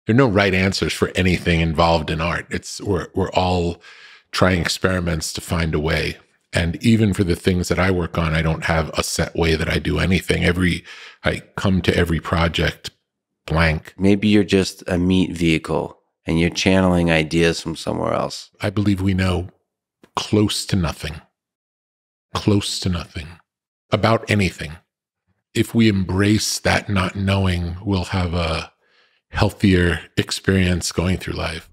There are no right answers for anything involved in art. We're all trying experiments to find a way. And even for the things that I work on, I don't have a set way that I do anything. I come to every project blank. Maybe you're just a meat vehicle and you're channeling ideas from somewhere else. I believe we know close to nothing about anything. If we embrace that not knowing, we'll have a healthier experience going through life.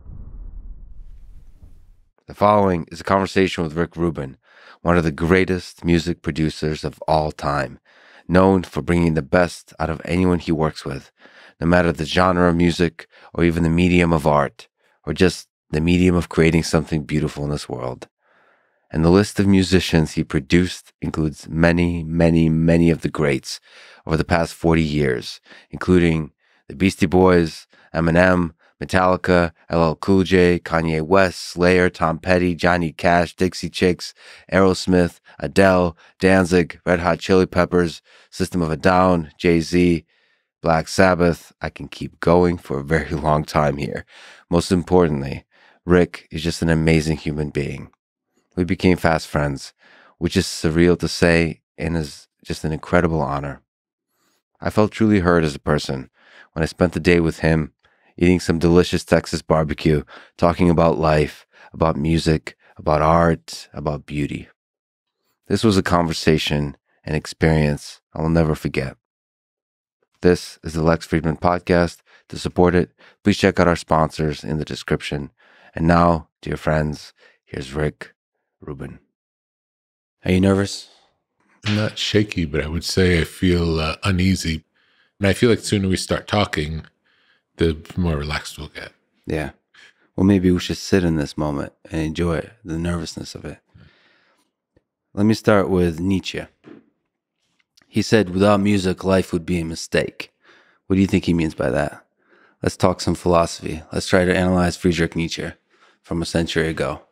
The following is a conversation with Rick Rubin, one of the greatest music producers of all time, known for bringing the best out of anyone he works with, no matter the genre of music or even the medium of art, or just the medium of creating something beautiful in this world. And the list of musicians he produced includes many, many, many of the greats over the past 40 years, including the Beastie Boys, Eminem, Metallica, LL Cool J, Kanye West, Slayer, Tom Petty, Johnny Cash, Dixie Chicks, Aerosmith, Adele, Danzig, Red Hot Chili Peppers, System of a Down, Jay-Z, Black Sabbath. I can keep going for a very long time here. Most importantly, Rick is just an amazing human being. We became fast friends, which is surreal to say and is just an incredible honor. I felt truly heard as a person when I spent the day with him, eating some delicious Texas barbecue, talking about life, about music, about art, about beauty. This was a conversation and experience I will never forget. This is the Lex Fridman Podcast. To support it, please check out our sponsors in the description. And now, dear friends, here's Rick Rubin. Are you nervous? I'm not shaky, but I would say I feel uneasy. And I feel like the sooner we start talking, the more relaxed we'll get. Yeah. Well, maybe we should sit in this moment and enjoy the nervousness of it. Let me start with Nietzsche. He said, without music, life would be a mistake. What do you think he means by that? Let's talk some philosophy. Let's try to analyze Friedrich Nietzsche from a century ago.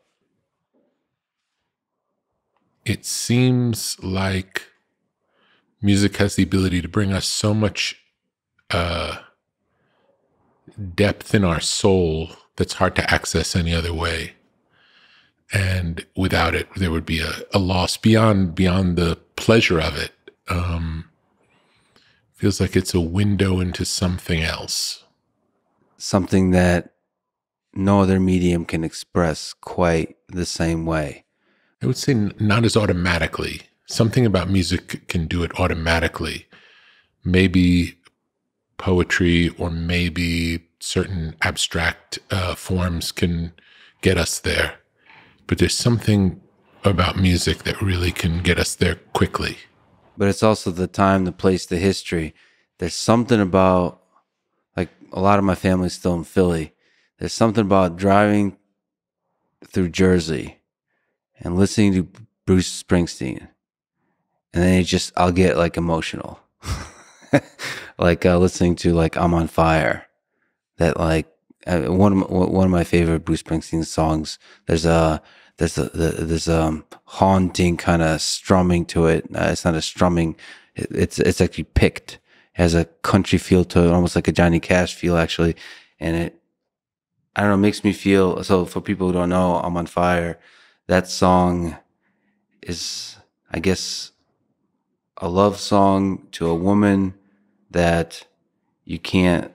It seems like music has the ability to bring us so much depth in our soul that's hard to access any other way. And without it, there would be a loss beyond the pleasure of it. Feels like it's a window into something else. Something that no other medium can express quite the same way. I would say not as automatically. Something about music can do it automatically. Maybe poetry or maybe certain abstract forms can get us there. But there's something about music that really can get us there quickly. But it's also the time, the place, the history. There's something about, like a lot of my family's still in Philly. There's something about driving through Jersey and listening to Bruce Springsteen. And then I'll get like emotional. Like listening to like I'm on Fire. That like one of my favorite Bruce Springsteen songs. There's a haunting kind of strumming to it. It's not a strumming. It's actually picked. It has a country feel to it, almost like a Johnny Cash feel actually. And I don't know, makes me feel, so for people who don't know, I'm on Fire. That song is, I guess, a love song to a woman that you can't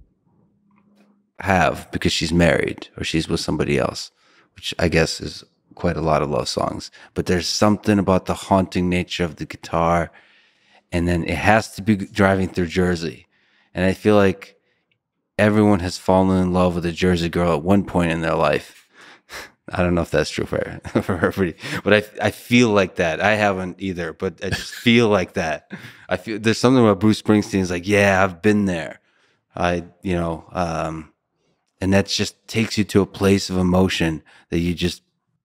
have because she's married or she's with somebody else, which I guess is quite a lot of love songs. But there's something about the haunting nature of the guitar, and then it has to be driving through Jersey. And I feel like everyone has fallen in love with a Jersey girl at one point in their life. I don't know if that's true for everybody, but I feel like that. I haven't either, but I just feel like that. I feel there's something about Bruce Springsteen. It's like, yeah, I've been there. And that just takes you to a place of emotion that you just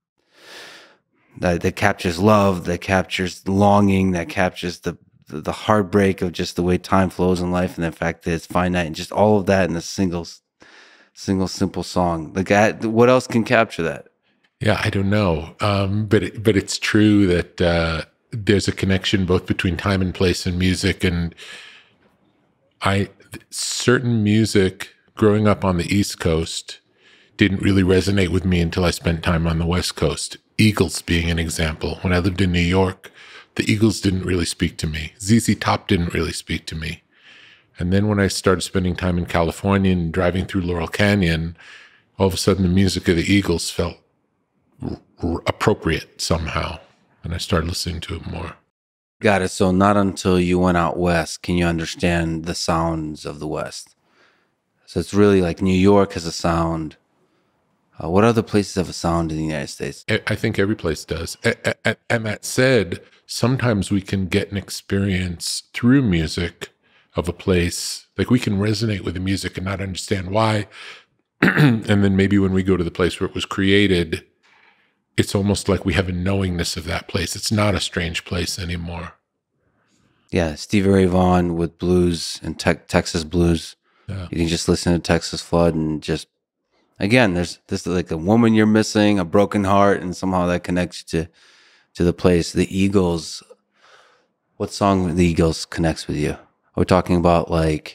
that captures love, that captures longing, that captures the heartbreak of just the way time flows in life, and the fact that it's finite, and just all of that in a single simple song. Like, what else can capture that? Yeah, I don't know. But it's true that there's a connection both between time and place and music. And certain music growing up on the East Coast didn't really resonate with me until I spent time on the West Coast. Eagles being an example. When I lived in New York, the Eagles didn't really speak to me. ZZ Top didn't really speak to me. And then when I started spending time in California and driving through Laurel Canyon, all of a sudden the music of the Eagles felt appropriate somehow. And I started listening to it more. Got it. So not until you went out west can you understand the sounds of the West. So it's really like New York has a sound. What other places have a sound in the United States? I think every place does. And that said, sometimes we can get an experience through music of a place. Like we can resonate with the music and not understand why. And then maybe when we go to the place where it was created, it's almost like we have a knowingness of that place. It's not a strange place anymore. Yeah, Stevie Ray Vaughan with blues and Texas blues. Yeah. You can just listen to Texas Flood and just, again, there's this like a woman you're missing, a broken heart, and somehow that connects you to the place. The Eagles, what song with the Eagles connects with you? Are we talking about like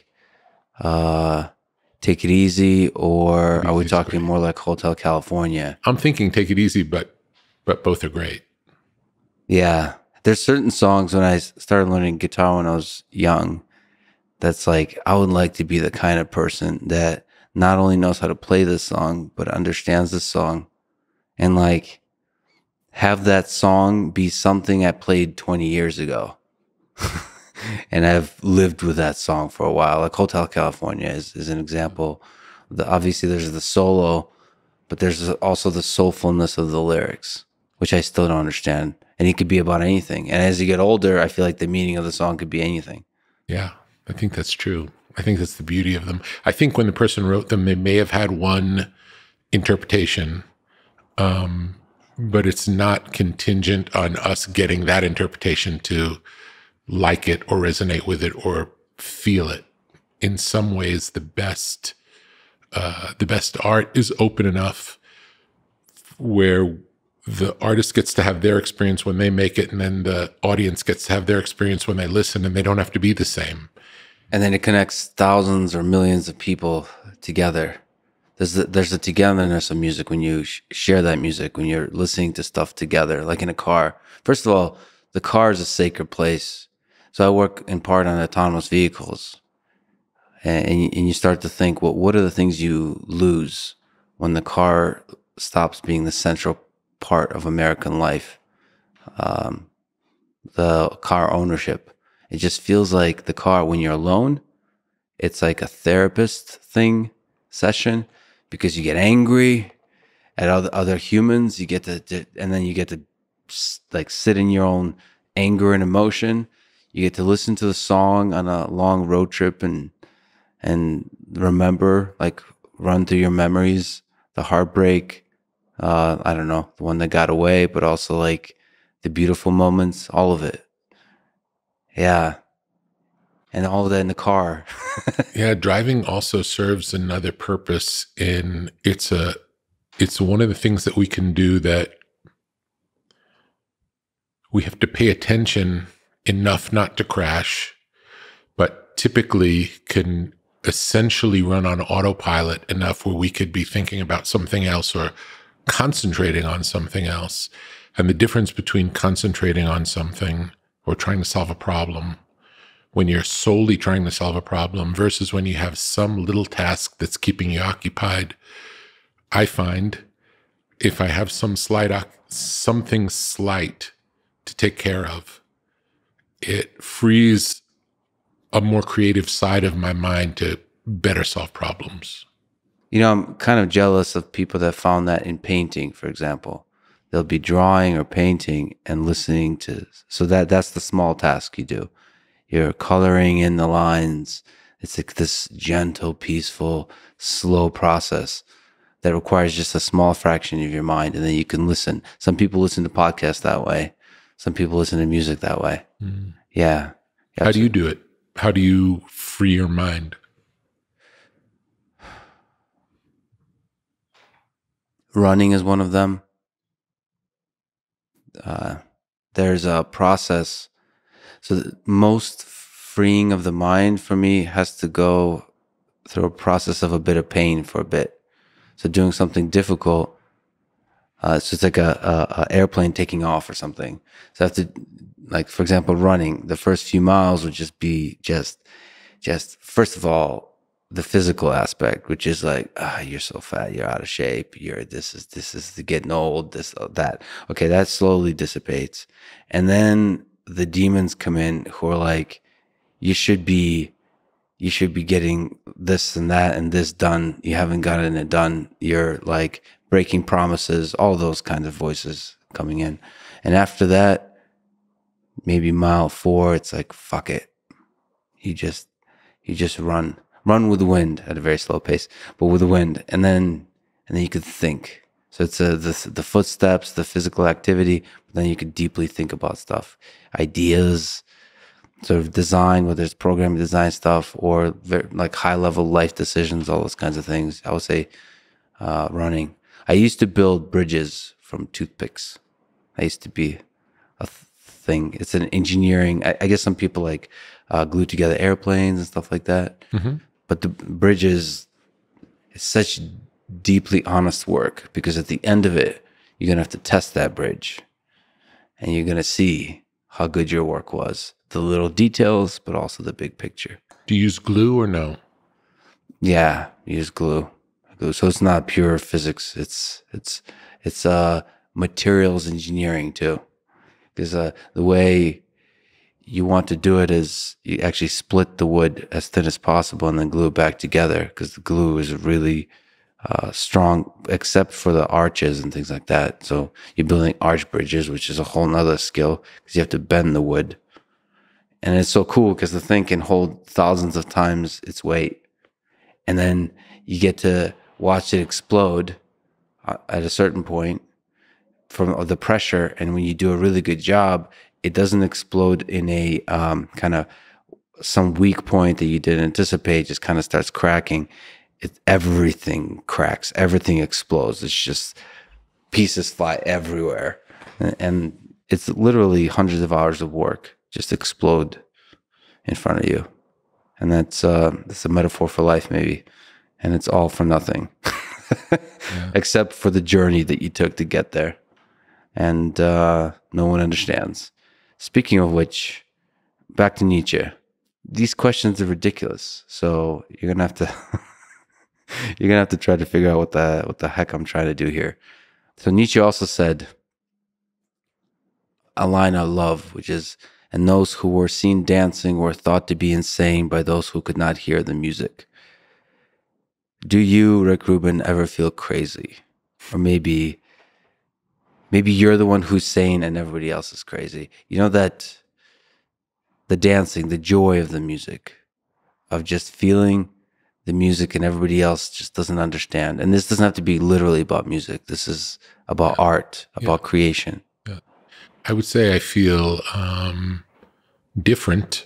Take It Easy, or are we talking more like Hotel California? I'm thinking Take It Easy, but both are great. Yeah. There's certain songs when I started learning guitar when I was young that's like, I would like to be the kind of person that not only knows how to play this song, but understands this song, and like have that song be something I played 20 years ago. And I've lived with that song for a while. Like Hotel California is an example. Obviously there's the solo, but there's also the soulfulness of the lyrics, which I still don't understand. And it could be about anything. And as you get older, I feel like the meaning of the song could be anything. Yeah, I think that's true. I think that's the beauty of them. I think when the person wrote them, they may have had one interpretation, but it's not contingent on us getting that interpretation to like it or resonate with it or feel it. In some ways, the best art is open enough where the artist gets to have their experience when they make it, and then the audience gets to have their experience when they listen, and they don't have to be the same. And then it connects thousands or millions of people together. There's a togetherness of music when you share that music, when you're listening to stuff together, like in a car. First of all, the car is a sacred place. So I work in part on autonomous vehicles. And you start to think, well, what are the things you lose when the car stops being the central part of American life? The car ownership. It just feels like the car, when you're alone, it's like a therapist session, because you get angry at other humans. You get to, and then you get to like sit in your own anger and emotion. You get to listen to the song on a long road trip and remember, like run through your memories, the heartbreak, I don't know, the one that got away, but also like the beautiful moments, all of it. Yeah. And all of that in the car. Yeah, driving also serves another purpose in it's one of the things that we can do that we have to pay attention enough not to crash, but typically can essentially run on autopilot enough where we could be thinking about something else or concentrating on something else. And the difference between concentrating on something or trying to solve a problem, when you're solely trying to solve a problem versus when you have some little task that's keeping you occupied, I find if I have something slight to take care of, it frees a more creative side of my mind to better solve problems. You know, I'm kind of jealous of people that found that in painting, for example. They'll be drawing or painting and listening to, so that's the small task you do. You're coloring in the lines. It's like this gentle, peaceful, slow process that requires just a small fraction of your mind. And then you can listen. Some people listen to podcasts that way. Some people listen to music that way. Mm. Yeah. How do you do it? How do you free your mind? Running is one of them. There's a process. So most freeing of the mind for me has to go through a process of a bit of pain for a bit. So doing something difficult, it's just like a airplane taking off or something. So I have to, like, for example, running, the first few miles would just be just first of all, the physical aspect, which is like, you're so fat, you're out of shape, this is the getting old, this, that. Okay, that slowly dissipates. And then the demons come in who are like, you should be getting this and that and this done. You haven't gotten it done. You're like breaking promises, all those kinds of voices coming in. And after that, maybe mile 4, it's like, fuck it. You just run with the wind at a very slow pace, but with the wind. And then you could think. So it's the footsteps, the physical activity, but then you could deeply think about stuff, ideas, sort of design, whether it's programming design stuff or like high level life decisions, all those kinds of things. I would say running. I used to build bridges from toothpicks. I used to be a thing. It's an engineering. I guess some people like glue together airplanes and stuff like that. Mm-hmm. But the bridges, it's such deeply honest work because at the end of it, you're gonna have to test that bridge, and you're gonna see how good your work was. The little details, but also the big picture. Do you use glue or no? Yeah, use glue. So it's not pure physics. It's materials engineering too, because the way you want to do it is you actually split the wood as thin as possible and then glue it back together, because the glue is really strong, except for the arches and things like that. So you're building arch bridges, which is a whole nother skill because you have to bend the wood. And it's so cool because the thing can hold thousands of times its weight. And then you get to watch it explode at a certain point from the pressure. And when you do a really good job, it doesn't explode in a kind of some weak point that you didn't anticipate, just kind of starts cracking. Everything cracks, everything explodes. It's just pieces fly everywhere. And it's literally hundreds of hours of work just explode in front of you. And that's a metaphor for life, maybe. And it's all for nothing, except for the journey that you took to get there. And no one understands. Speaking of which, back to Nietzsche. These questions are ridiculous. So you're gonna have to you're gonna have to try to figure out what the heck I'm trying to do here. So Nietzsche also said a line I love, which is, "And those who were seen dancing were thought to be insane by those who could not hear the music." Do you, Rick Rubin, ever feel crazy? Or maybe you're the one who's sane and everybody else is crazy. You know, that the dancing, the joy of the music, of just feeling the music and everybody else just doesn't understand. And this doesn't have to be literally about music. This is about art, about creation. Yeah. I would say I feel different.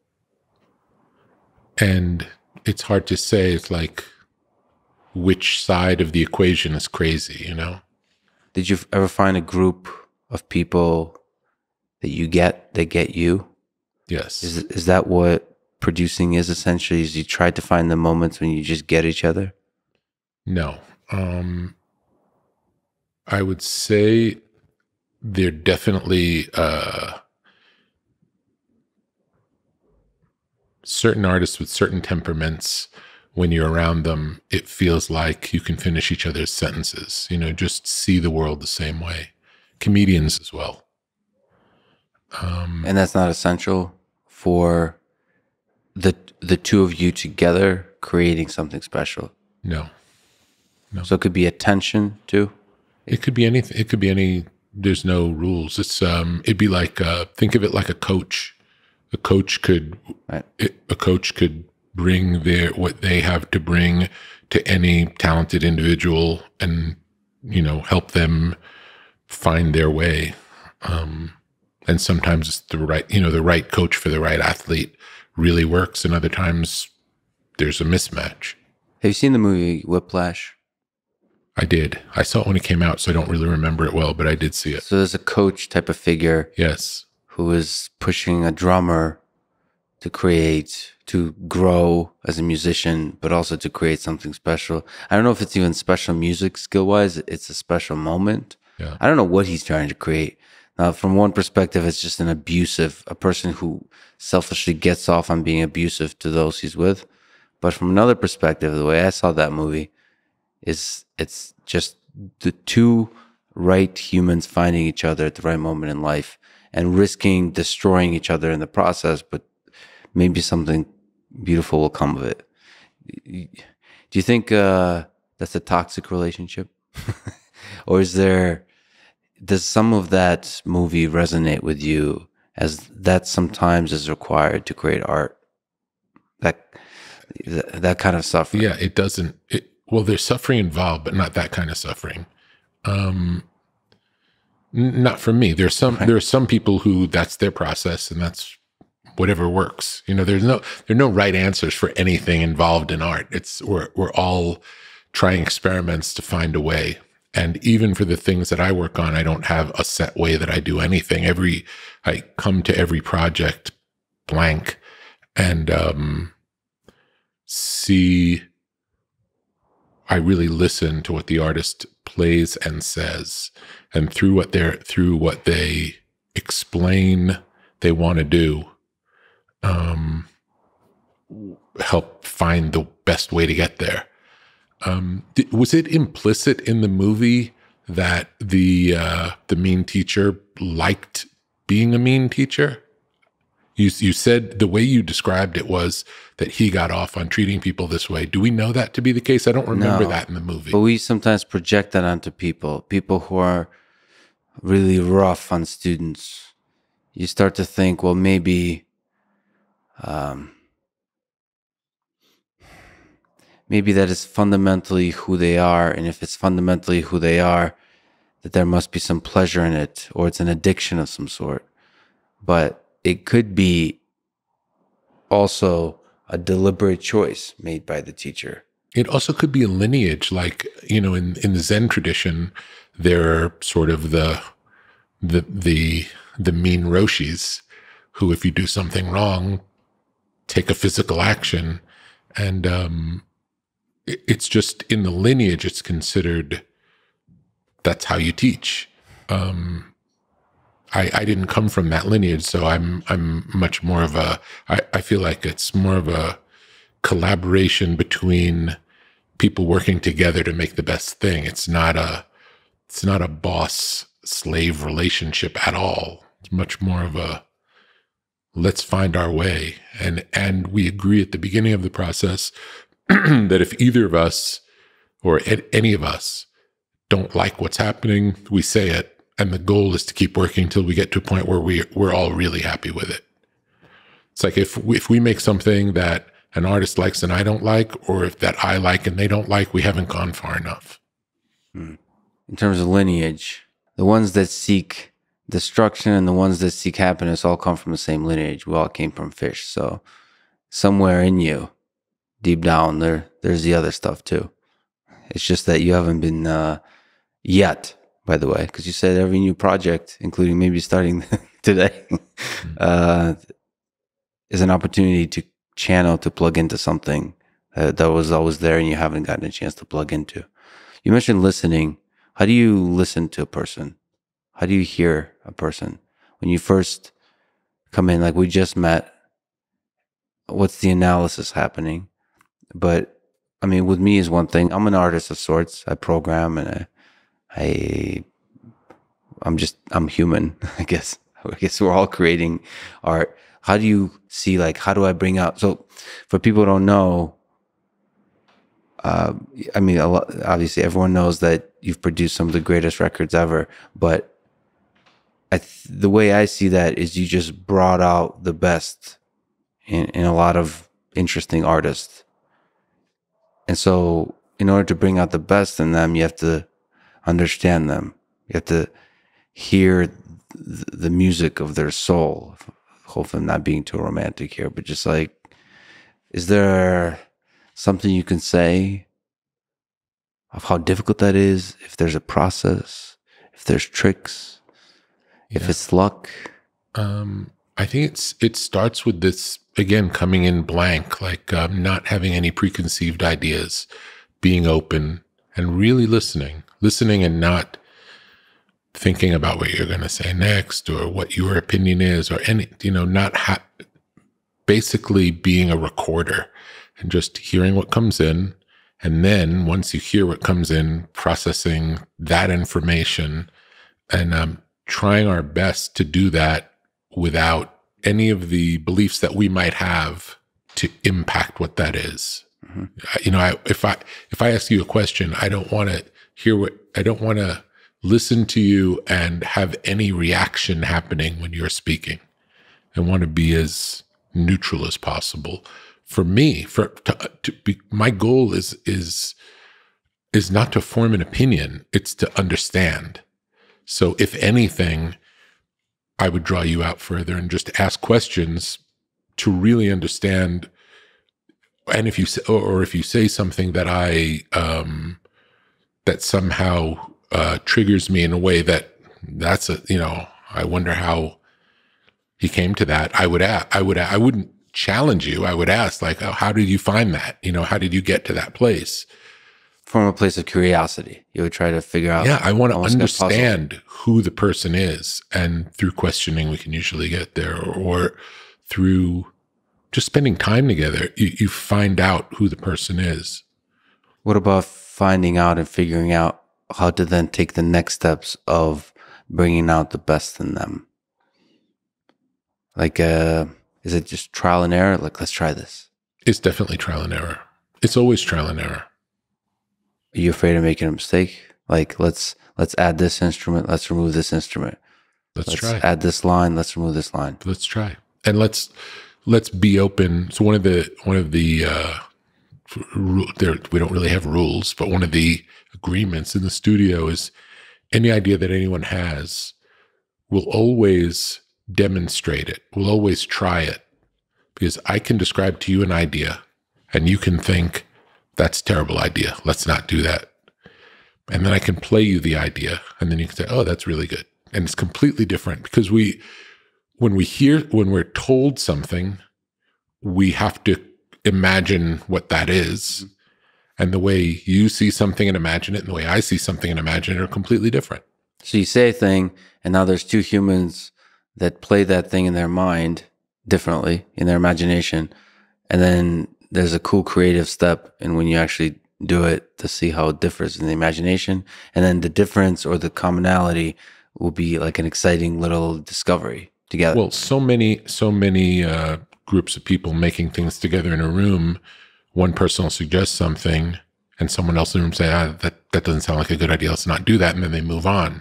And it's hard to say. It's like, which side of the equation is crazy, you know? Did you ever find a group of people that get you? Yes. Is that what producing is essentially? Is you try to find the moments when you just get each other? No. I would say they're definitely certain artists with certain temperaments. When you're around them, it feels like you can finish each other's sentences, you know, just see the world the same way. Comedians as well. And that's not essential for the two of you together creating something special. No. So it could be a tension too. It could be anything. It could be any. There's no rules. It's it'd be like think of it like a coach. A coach could bring what they have to bring to any talented individual, and you know, help them find their way. And sometimes it's the right coach for the right athlete really works, and other times there's a mismatch. Have you seen the movie Whiplash? I did. I saw it when it came out, so I don't really remember it well, but I did see it. So there's a coach type of figure. Yes. Who is pushing a drummer to create, to grow as a musician, but also to create something special. I don't know if it's even special music skill wise. It's a special moment. Yeah. I don't know what he's trying to create. Now, from one perspective, it's just a person who selfishly gets off on being abusive to those he's with. But from another perspective, the way I saw that movie is it's just the two right humans finding each other at the right moment in life and risking destroying each other in the process, but maybe something beautiful will come of it. Do you think that's a toxic relationship? Or does some of that movie resonate with you as that sometimes is required to create art? That kind of suffering. Yeah, it doesn't. Well, there's suffering involved, but not that kind of suffering. Not for me. There are some people who that's their process, and that's whatever works. There are no right answers for anything involved in art. We're all trying experiments to find a way. And even for the things that I work on, I don't have a set way that I do anything. I come to every project blank and I really listen to what the artist plays and says, and through what they explain they want to do, help find the best way to get there. Was it implicit in the movie that the mean teacher liked being a mean teacher? You said the way you described it was that he got off on treating people this way. Do we know that to be the case? I don't remember that in the movie. But we sometimes project that onto people who are really rough on students. You start to think, well, maybe that is fundamentally who they are. And if it's fundamentally who they are, that there must be some pleasure in it, or it's an addiction of some sort. But it could be also a deliberate choice made by the teacher. It also could be a lineage, like, in the Zen tradition, there are sort of the mean roshis who, if you do something wrong, take a physical action. And it's just in the lineage, it's considered that's how you teach. I didn't come from that lineage, so I'm much more of I feel like it's more of a collaboration between people working together to make the best thing. It's not a boss-slave relationship at all. It's much more of a let's find our way. And we agree at the beginning of the process that if either of us or any of us don't like what's happening, we say it. And the goal is to keep working till we get to a point where we're all really happy with it. It's like if we make something that an artist likes and I don't like, or if that I like and they don't like, we haven't gone far enough. In terms of lineage, the ones that seek destruction and the ones that seek happiness all come from the same lineage. We all came from fish. So somewhere in you, deep down, there's the other stuff too. It's just that you haven't been yet. By the way, because you said every new project, including maybe starting today, is an opportunity to channel, to plug into something that was always there and you haven't gotten a chance to plug into. You mentioned listening. How do you listen to a person? How do you hear a person? When you first come in, like we just met, what's the analysis happening? But I mean, with me is one thing. I'm an artist of sorts. I program and I'm human, I guess. I guess we're all creating art. How do you see, how do I bring out? So for people who don't know, I mean, obviously everyone knows that you've produced some of the greatest records ever, but the way I see that is you just brought out the best in a lot of interesting artists. And so in order to bring out the best in them, you have to understand them. You have to hear the music of their soul. Hopefully I'm not being too romantic here, but just is there something you can say of how difficult that is? If there's a process, if there's tricks, if it's luck? I think it starts with this, again, coming in blank, like not having any preconceived ideas, being open and really listening and not thinking about what you're going to say next or what your opinion is or any, not basically being a recorder and just hearing what comes in. And then once you hear what comes in, processing that information and trying our best to do that without any of the beliefs that we might have to impact what that is. If I ask you a question, I don't want to listen to you and have any reaction happening when you're speaking. I want to be as neutral as possible. For me, my goal is not to form an opinion; it's to understand. So, if anything, I would draw you out further and just ask questions to really understand. And if you say something that that somehow triggers me in a way I wonder how he came to that. I wouldn't challenge you. I would ask, like, oh, how did you find that? How did you get to that place? From a place of curiosity, you would try to figure out. Yeah, I want to understand who the person is. And through questioning, we can usually get there, or through just spending time together, you find out who the person is. What about finding out and figuring out how to then take the next steps of bringing out the best in them? Like, is it just trial and error? Like, let's try this. It's definitely trial and error. It's always trial and error. Are you afraid of making a mistake? Like, let's add this instrument. Let's remove this instrument. Let's try. Add this line. Let's remove this line. Let's try. And let's be open. So one of the we don't really have rules, but one of the agreements in the studio is any idea that anyone has, we'll always demonstrate it. We'll always try it, because I can describe to you an idea and you can think, that's a terrible idea. Let's not do that. And then I can play you the idea and then you can say, oh, that's really good. And it's completely different, because when we're told something, we have to imagine what that is. And the way you see something and imagine it and the way I see something and imagine it are completely different. So you say a thing, and now there's two humans that play that thing in their mind differently, in their imagination. And then there's a cool creative step in when you actually do it to see how it differs in the imagination. And then the difference or the commonality will be like an exciting little discovery together. Well, so many groups of people making things together in a room, one person will suggest something and someone else in the room say, that doesn't sound like a good idea, let's not do that. And then they move on.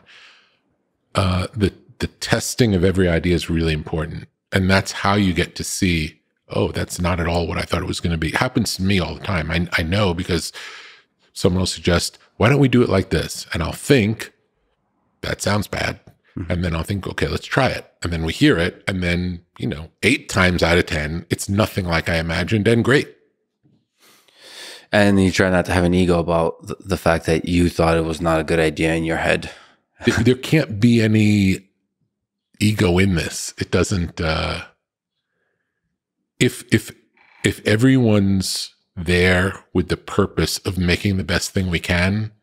The testing of every idea is really important. And that's how you get to see, oh, that's not at all what I thought it was going to be. It happens to me all the time. I know, because someone will suggest, why don't we do it like this? And I'll think, that sounds bad. And then I'll think, okay, let's try it. And then we hear it. And then, 8 times out of 10, it's nothing like I imagined, and great. And you try not to have an ego about the fact that you thought it was not a good idea in your head. There can't be any ego in this. It doesn't, if everyone's there with the purpose of making the best thing we can,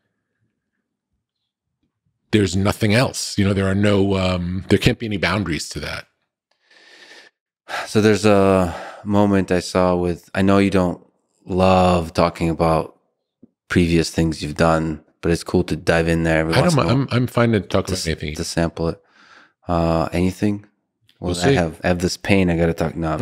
there's nothing else. There are there can't be any boundaries to that. So there's a moment I saw I know you don't love talking about previous things you've done, but it's cool to dive in there. I'm fine to talk about anything. To sample it. Anything? We'll see. I have this pain. I got to talk now.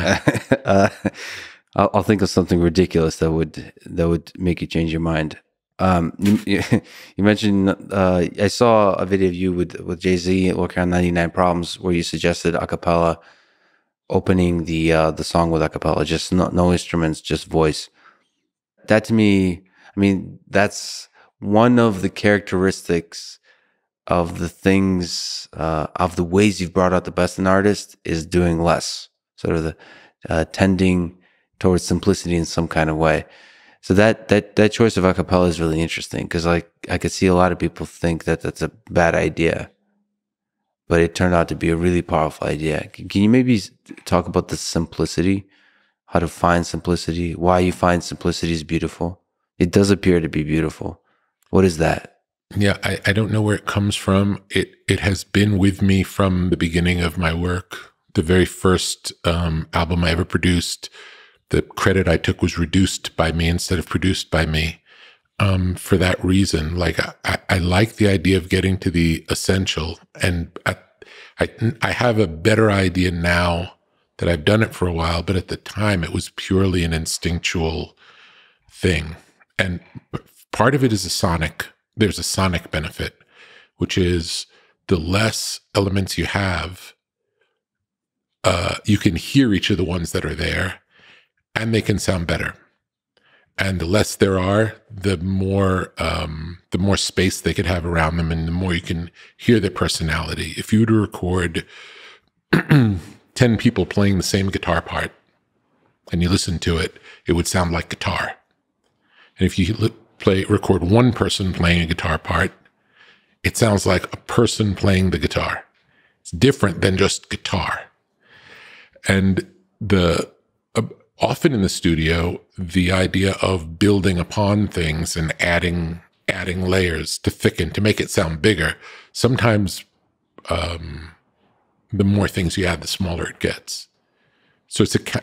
I'll think of something ridiculous that would make you change your mind. You mentioned I saw a video of you with Jay-Z working on 99 Problems, where you suggested a cappella, opening the song with a cappella, just no instruments, just voice. That to me, that's one of the characteristics of the things, of the ways you've brought out the best in artists, is doing less, sort of the tending towards simplicity in some kind of way. So that choice of a cappella is really interesting, because I could see a lot of people think that that's a bad idea. but it turned out to be a really powerful idea. Can you maybe talk about the simplicity, how to find simplicity, why you find simplicity is beautiful? It does appear to be beautiful. What is that? Yeah, I don't know where it comes from. It has been with me from the beginning of my work. The very first album I ever produced, the credit I took was reduced by me instead of produced by me. For that reason, like I like the idea of getting to the essential, and I have a better idea now that I've done it for a while, but at the time it was purely an instinctual thing. And part of it is there's a sonic benefit, which is the less elements you have, you can hear each of the ones that are there, and they can sound better. And the less there are, the more space they could have around them, and the more you can hear their personality. If you were to record 10 people playing the same guitar part, and you listen to it, it would sound like guitar. And if you record one person playing a guitar part, it sounds like a person playing the guitar. It's different than just guitar. And often in the studio, the idea of building upon things and adding layers to thicken, to make it sound bigger, sometimes the more things you add, the smaller it gets. So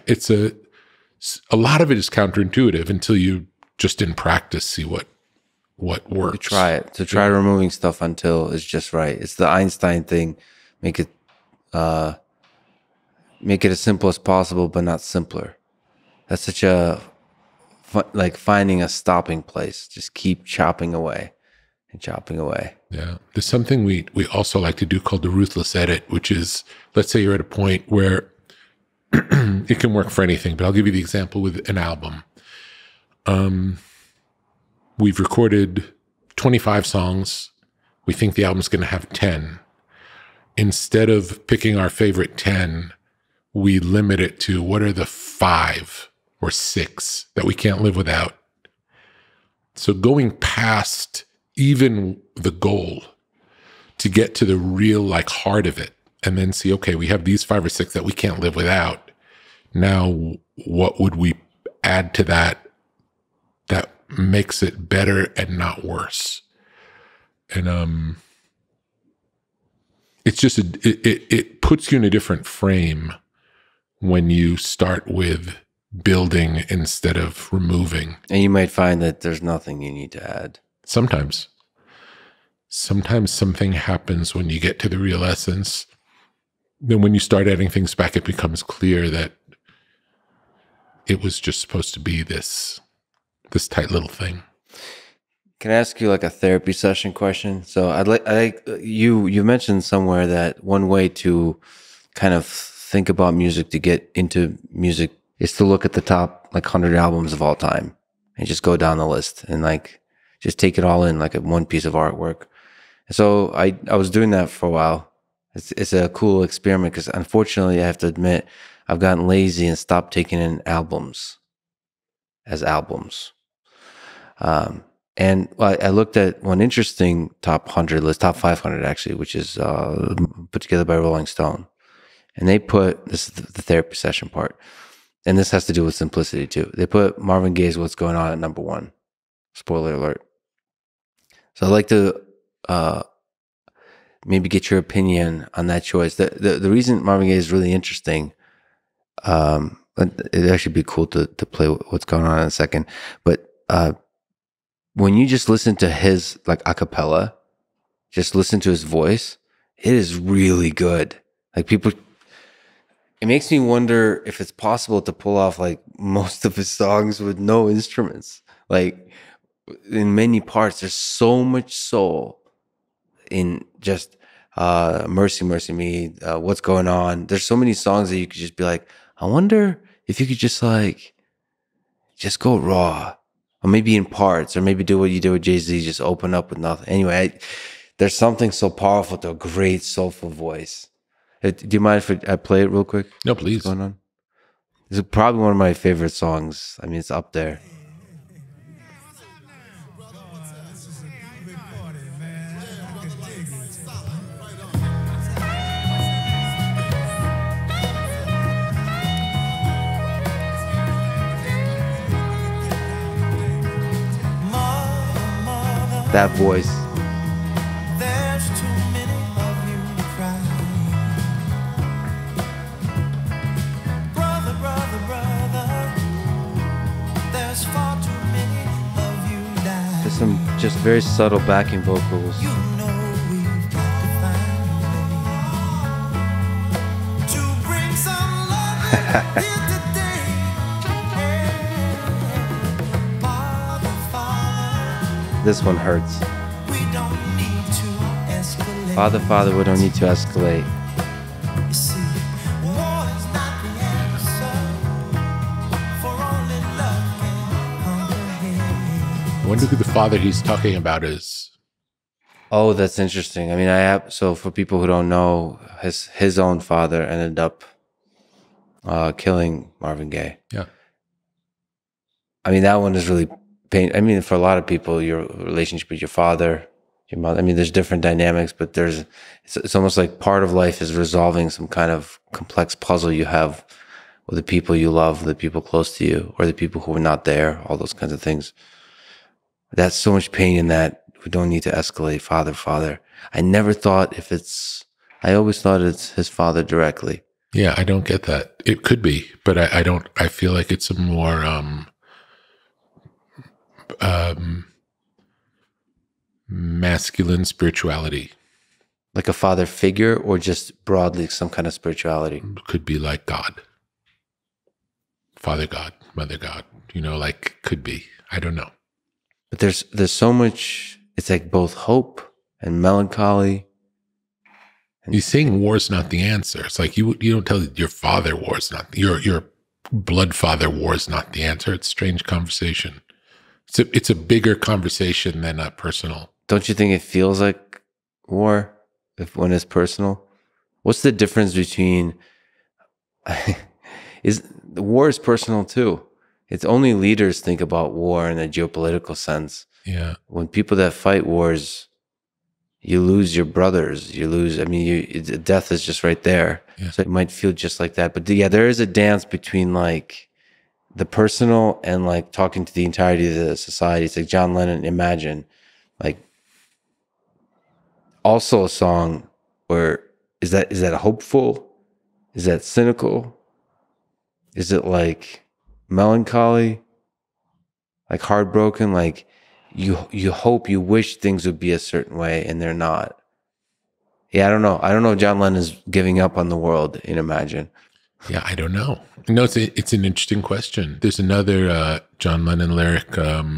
a lot of it is counterintuitive until you just in practice see what works. Try it. So try removing stuff until it's just right. It's the Einstein thing. Make it as simple as possible, but not simpler. That's such a like finding a stopping place. Just keep chopping away and chopping away. Yeah. There's something we also like to do called the ruthless edit, which is, let's say you're at a point where it can work for anything, but I'll give you the example with an album. We've recorded 25 songs. We think the album's going to have 10. Instead of picking our favorite 10, we limit it to what are the 5 or 6 that we can't live without. So going past even the goal to get to the real like heart of it, and then see, okay, we have these 5 or 6 that we can't live without. Now, what would we add to that makes it better and not worse? And it's just it puts you in a different frame when you start with building instead of removing. And you might find that there's nothing you need to add. Sometimes something happens when you get to the real essence. Then when you start adding things back, it becomes clear that it was just supposed to be this tight little thing. Can I ask you like a therapy session question? So I like you mentioned somewhere that one way to kind of think about music, to get into music, is to look at the top like 100 albums of all time and just go down the list and like just take it all in like one piece of artwork. And so I was doing that for a while. It's a cool experiment because unfortunately I have to admit I've gotten lazy and stopped taking in albums as albums. And I looked at one interesting top 100 list, top 500 actually, which is put together by Rolling Stone. And they put, this is the therapy session part, and this has to do with simplicity too. They put Marvin Gaye's What's Going On at number 1. Spoiler alert. So I'd like to maybe get your opinion on that choice. The reason Marvin Gaye is really interesting, it'd actually be cool to play What's Going On in a second, but when you just listen to his like a cappella, just listen to his voice, it is really good. Like it makes me wonder if it's possible to pull off like most of his songs with no instruments. Like in many parts, there's so much soul in just Mercy, Mercy Me, What's Going On. There's so many songs that you could just be like, I wonder if you could just go raw. Or maybe in parts, or maybe do what you did with Jay-Z, just open up with nothing. Anyway, there's something so powerful to a great soulful voice. Do you mind if I play it real quick? No, please. What's going on? It's probably one of my favorite songs. I mean, it's up there. That voice. There's too many of you crying. Brother, brother, brother, there's far too many of you dying. There's some just very subtle backing vocals. You know we've got to find a way to bring some love here today. Father, Father, This one hurts. we don't need to escalate. Father, Father, we don't need to escalate. You see, war is not the answer, for only love can conquer hate. I wonder who the father he's talking about is. Oh, that's interesting. I mean, so for people who don't know, his own father ended up killing Marvin Gaye. Yeah. I mean, that one is really I mean, for a lot of people, your relationship with your father, your mother, I mean, there's different dynamics, but it's almost like part of life is resolving some kind of complex puzzle you have with the people you love, the people close to you, or the people who are not there, all those kinds of things. That's so much pain in that. We don't need to escalate. Father, Father. I never thought I always thought it's his father directly. Yeah, I don't get that. It could be, but I don't. I feel like it's a more masculine spirituality. Like a father figure, or just broadly some kind of spirituality? Could be like God. Father God, Mother God, like could be. I don't know. But there's so much, it's like both hope and melancholy. He's saying war's not the answer. It's like you don't tell your father war's not, your blood father war's not the answer. It's a strange conversation. It's a bigger conversation than a personal. Don't you think it feels like war when it's personal? What's the difference between the war is personal too. It's only leaders think about war in a geopolitical sense. Yeah. When people that fight wars, you lose your brothers. You lose. I mean, death is just right there. Yeah. So it might feel just like that. But yeah, there is a dance between like the personal and like talking to the entirety of the society. It's like John Lennon, Imagine. Like, also a song where is that hopeful? Is that cynical? Is it like melancholy? Like heartbroken? Like you hope, you wish things would be a certain way and they're not. Yeah, I don't know. I don't know if John Lennon's giving up on the world in Imagine. Yeah, I don't know. No, it's an interesting question. There's another John Lennon lyric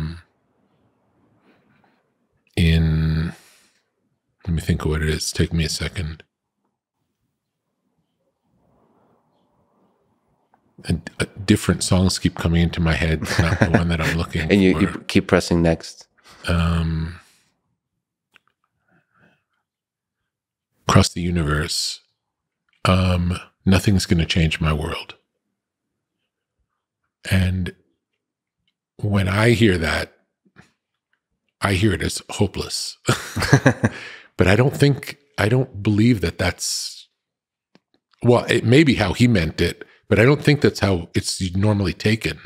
in, let me think of what it is. Take me a second. And different songs keep coming into my head, not the one that I'm looking And for. you keep pressing next. Across the universe, nothing's going to change my world. And when I hear that, I hear it as hopeless. But I don't believe that that's, well, it may be how he meant it, but I don't think that's how it's normally taken.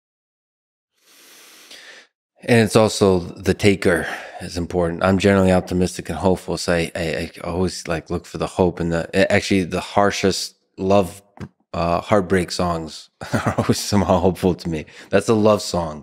And it's also the taker is important. I'm generally optimistic and hopeful. So I always like look for the hope and the harshest love, heartbreak songs are always somehow hopeful to me. That's a love song.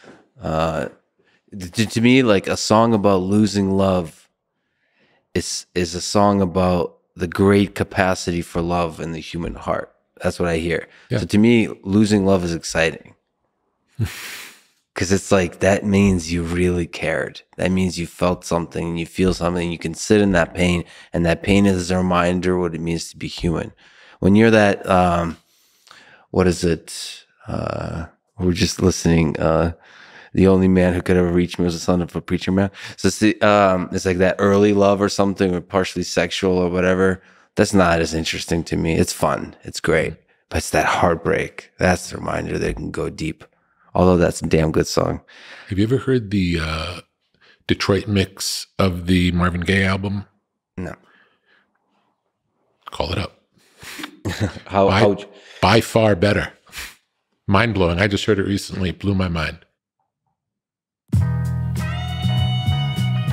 To me, like a song about losing love is a song about the great capacity for love in the human heart. That's what I hear. Yeah. So to me, losing love is exciting. Because it's like, that means you really cared. That means you felt something and you feel something. You can sit in that pain, and that pain is a reminder what it means to be human. When you're that, what is it? We're just listening. The only man who could ever reach me was the son of a preacher man. So it's like that early love or something, or partially sexual or whatever. That's not as interesting to me. It's fun. It's great. But it's that heartbreak. That's the reminder that it can go deep. Although that's a damn good song. Have you ever heard the Detroit mix of the Marvin Gaye album? No. Call it up. How By far better. Mind blowing. I just heard it recently. It blew my mind.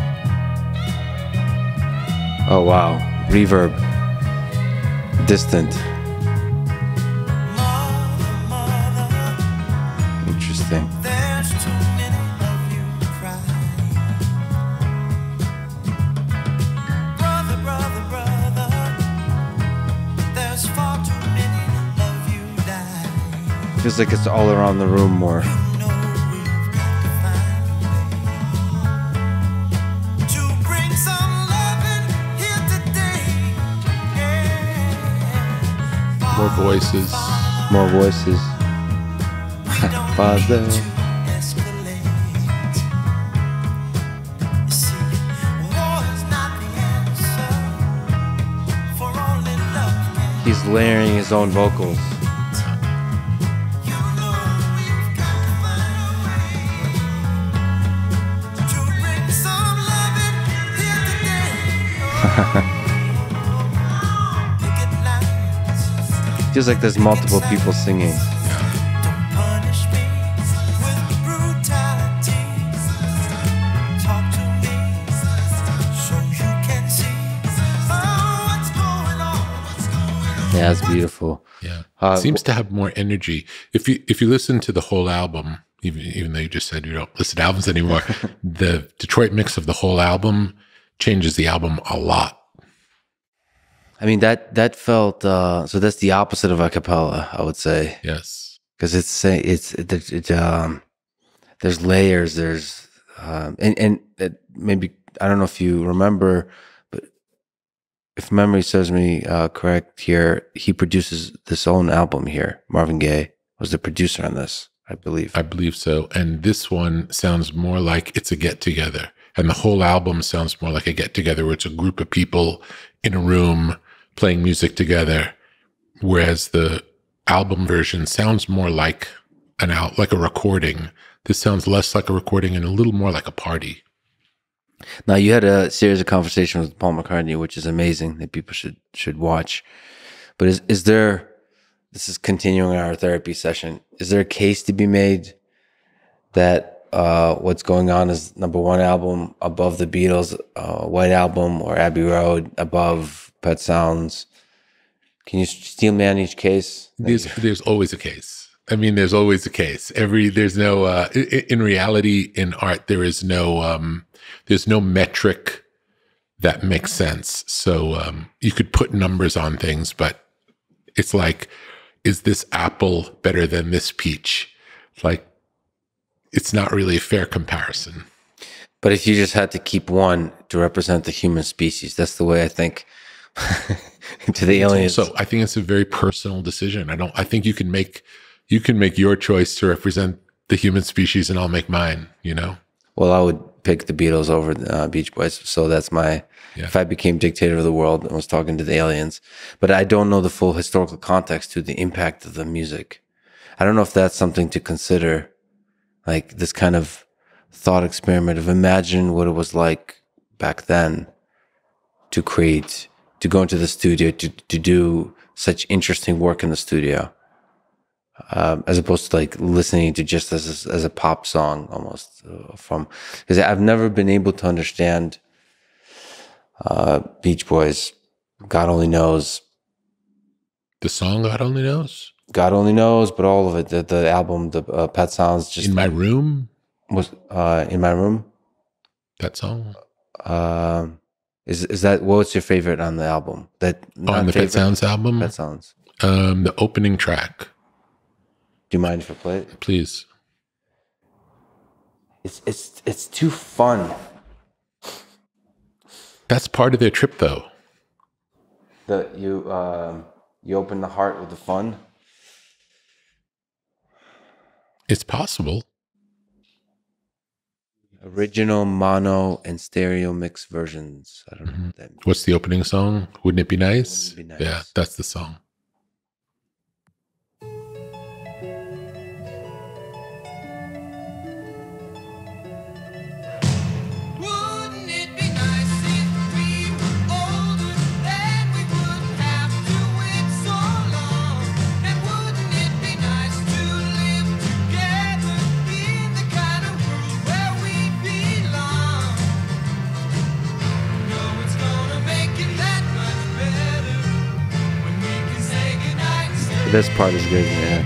Oh wow, reverb, distant. Mother, Interesting. there's too many of you crying. Brother, there's far too many of you dying. Feels like it's all around the room more. You know we've got to find a way to bring some loving here today. Yeah. More voices. More voices. We don't Father. need to escalate. You see, war is not the answer, for only love can. He's layering his own vocals. You know we've got to find a way to bring some loving here today. Picket lines. Feels like there's multiple people singing. Don't punish me with brutality. Talk to me so you can see what's going on. Yeah, it's beautiful. Yeah. Uh, Seems to have more energy. If you listen to the whole album, even though you just said you don't listen to albums anymore, the Detroit mix of the whole album changes the album a lot. I mean that felt so that's the opposite of a cappella, I would say, Yes. because there's layers, there's and maybe I don't know if you remember, but if memory serves me correct, here he produces this own album here. Marvin Gaye was the producer on this, I believe. I believe so. And this one sounds more like it's a get together. And the whole album sounds more like a get together where it's a group of people in a room playing music together. Whereas the album version sounds more like like a recording. This sounds less like a recording and a little more like a party. Now you had a series of conversations with Paul McCartney, which is amazing that people should watch. But is there? This is continuing our therapy session. Is there a case to be made that what's going on is #1 album above the Beatles, White Album, or Abbey Road above Pet Sounds? Can you steel man each case? There's always a case. I mean, there's always a case. There's no, in reality, in art, there's no metric that makes sense. So you could put numbers on things, but it's like, is this apple better than this peach? Like, it's not really a fair comparison. But if you just had to keep one to represent the human species, that's the way I think to the aliens. So I think it's a very personal decision. I think you can make your choice to represent the human species and I'll make mine, you know? Well, I would pick the Beatles over the Beach Boys. So that's my, if I became dictator of the world and was talking to the aliens. But I don't know the full historical context to the impact of the music. I don't know if that's something to consider, like this kind of thought experiment of imagine what it was like back then to go into the studio, to do such interesting work in the studio. As opposed to like listening to just as a pop song almost because I've never been able to understand Beach Boys. God only knows. The song God Only Knows? God only knows, but all of it. The album, the Pet Sounds, just In My Room? was In My Room. That song? Is that what's your favorite on the album? On the Pet Sounds album? Pet Sounds. The opening track. Do you mind if I play it? Please. It's too fun. That's part of their trip, though. You open the heart with the fun. It's possible. Original mono and stereo mix versions. I don't know what that means. What's the opening song? Wouldn't It Be Nice? Wouldn't It Be Nice? Yeah, that's the song. Wouldn't it be nice if we were older? Then we wouldn't have to wait so long. And wouldn't it be nice to live together in the kind of world where we belong? No, it's gonna make it This part is good, yeah.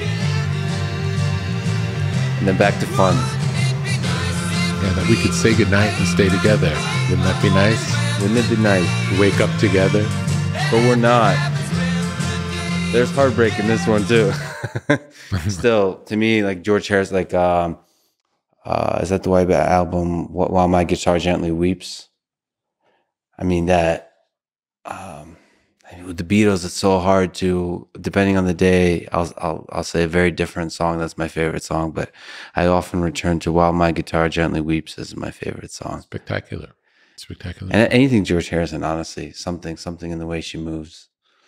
And then back to fun. Yeah, that we could say goodnight and stay together. Wouldn't that be nice? Wouldn't it be nice? Wake up together. But we're not. There's heartbreak in this one too. Still, to me, like George Harrison, like is that the White album? While My Guitar Gently Weeps. I mean that. With the Beatles, it's so hard to. Depending on the day, I'll say a very different song. That's my favorite song, but I often return to While My Guitar Gently Weeps as my favorite song. Spectacular. Spectacular. And anything George Harrison, honestly, something in the way she moves.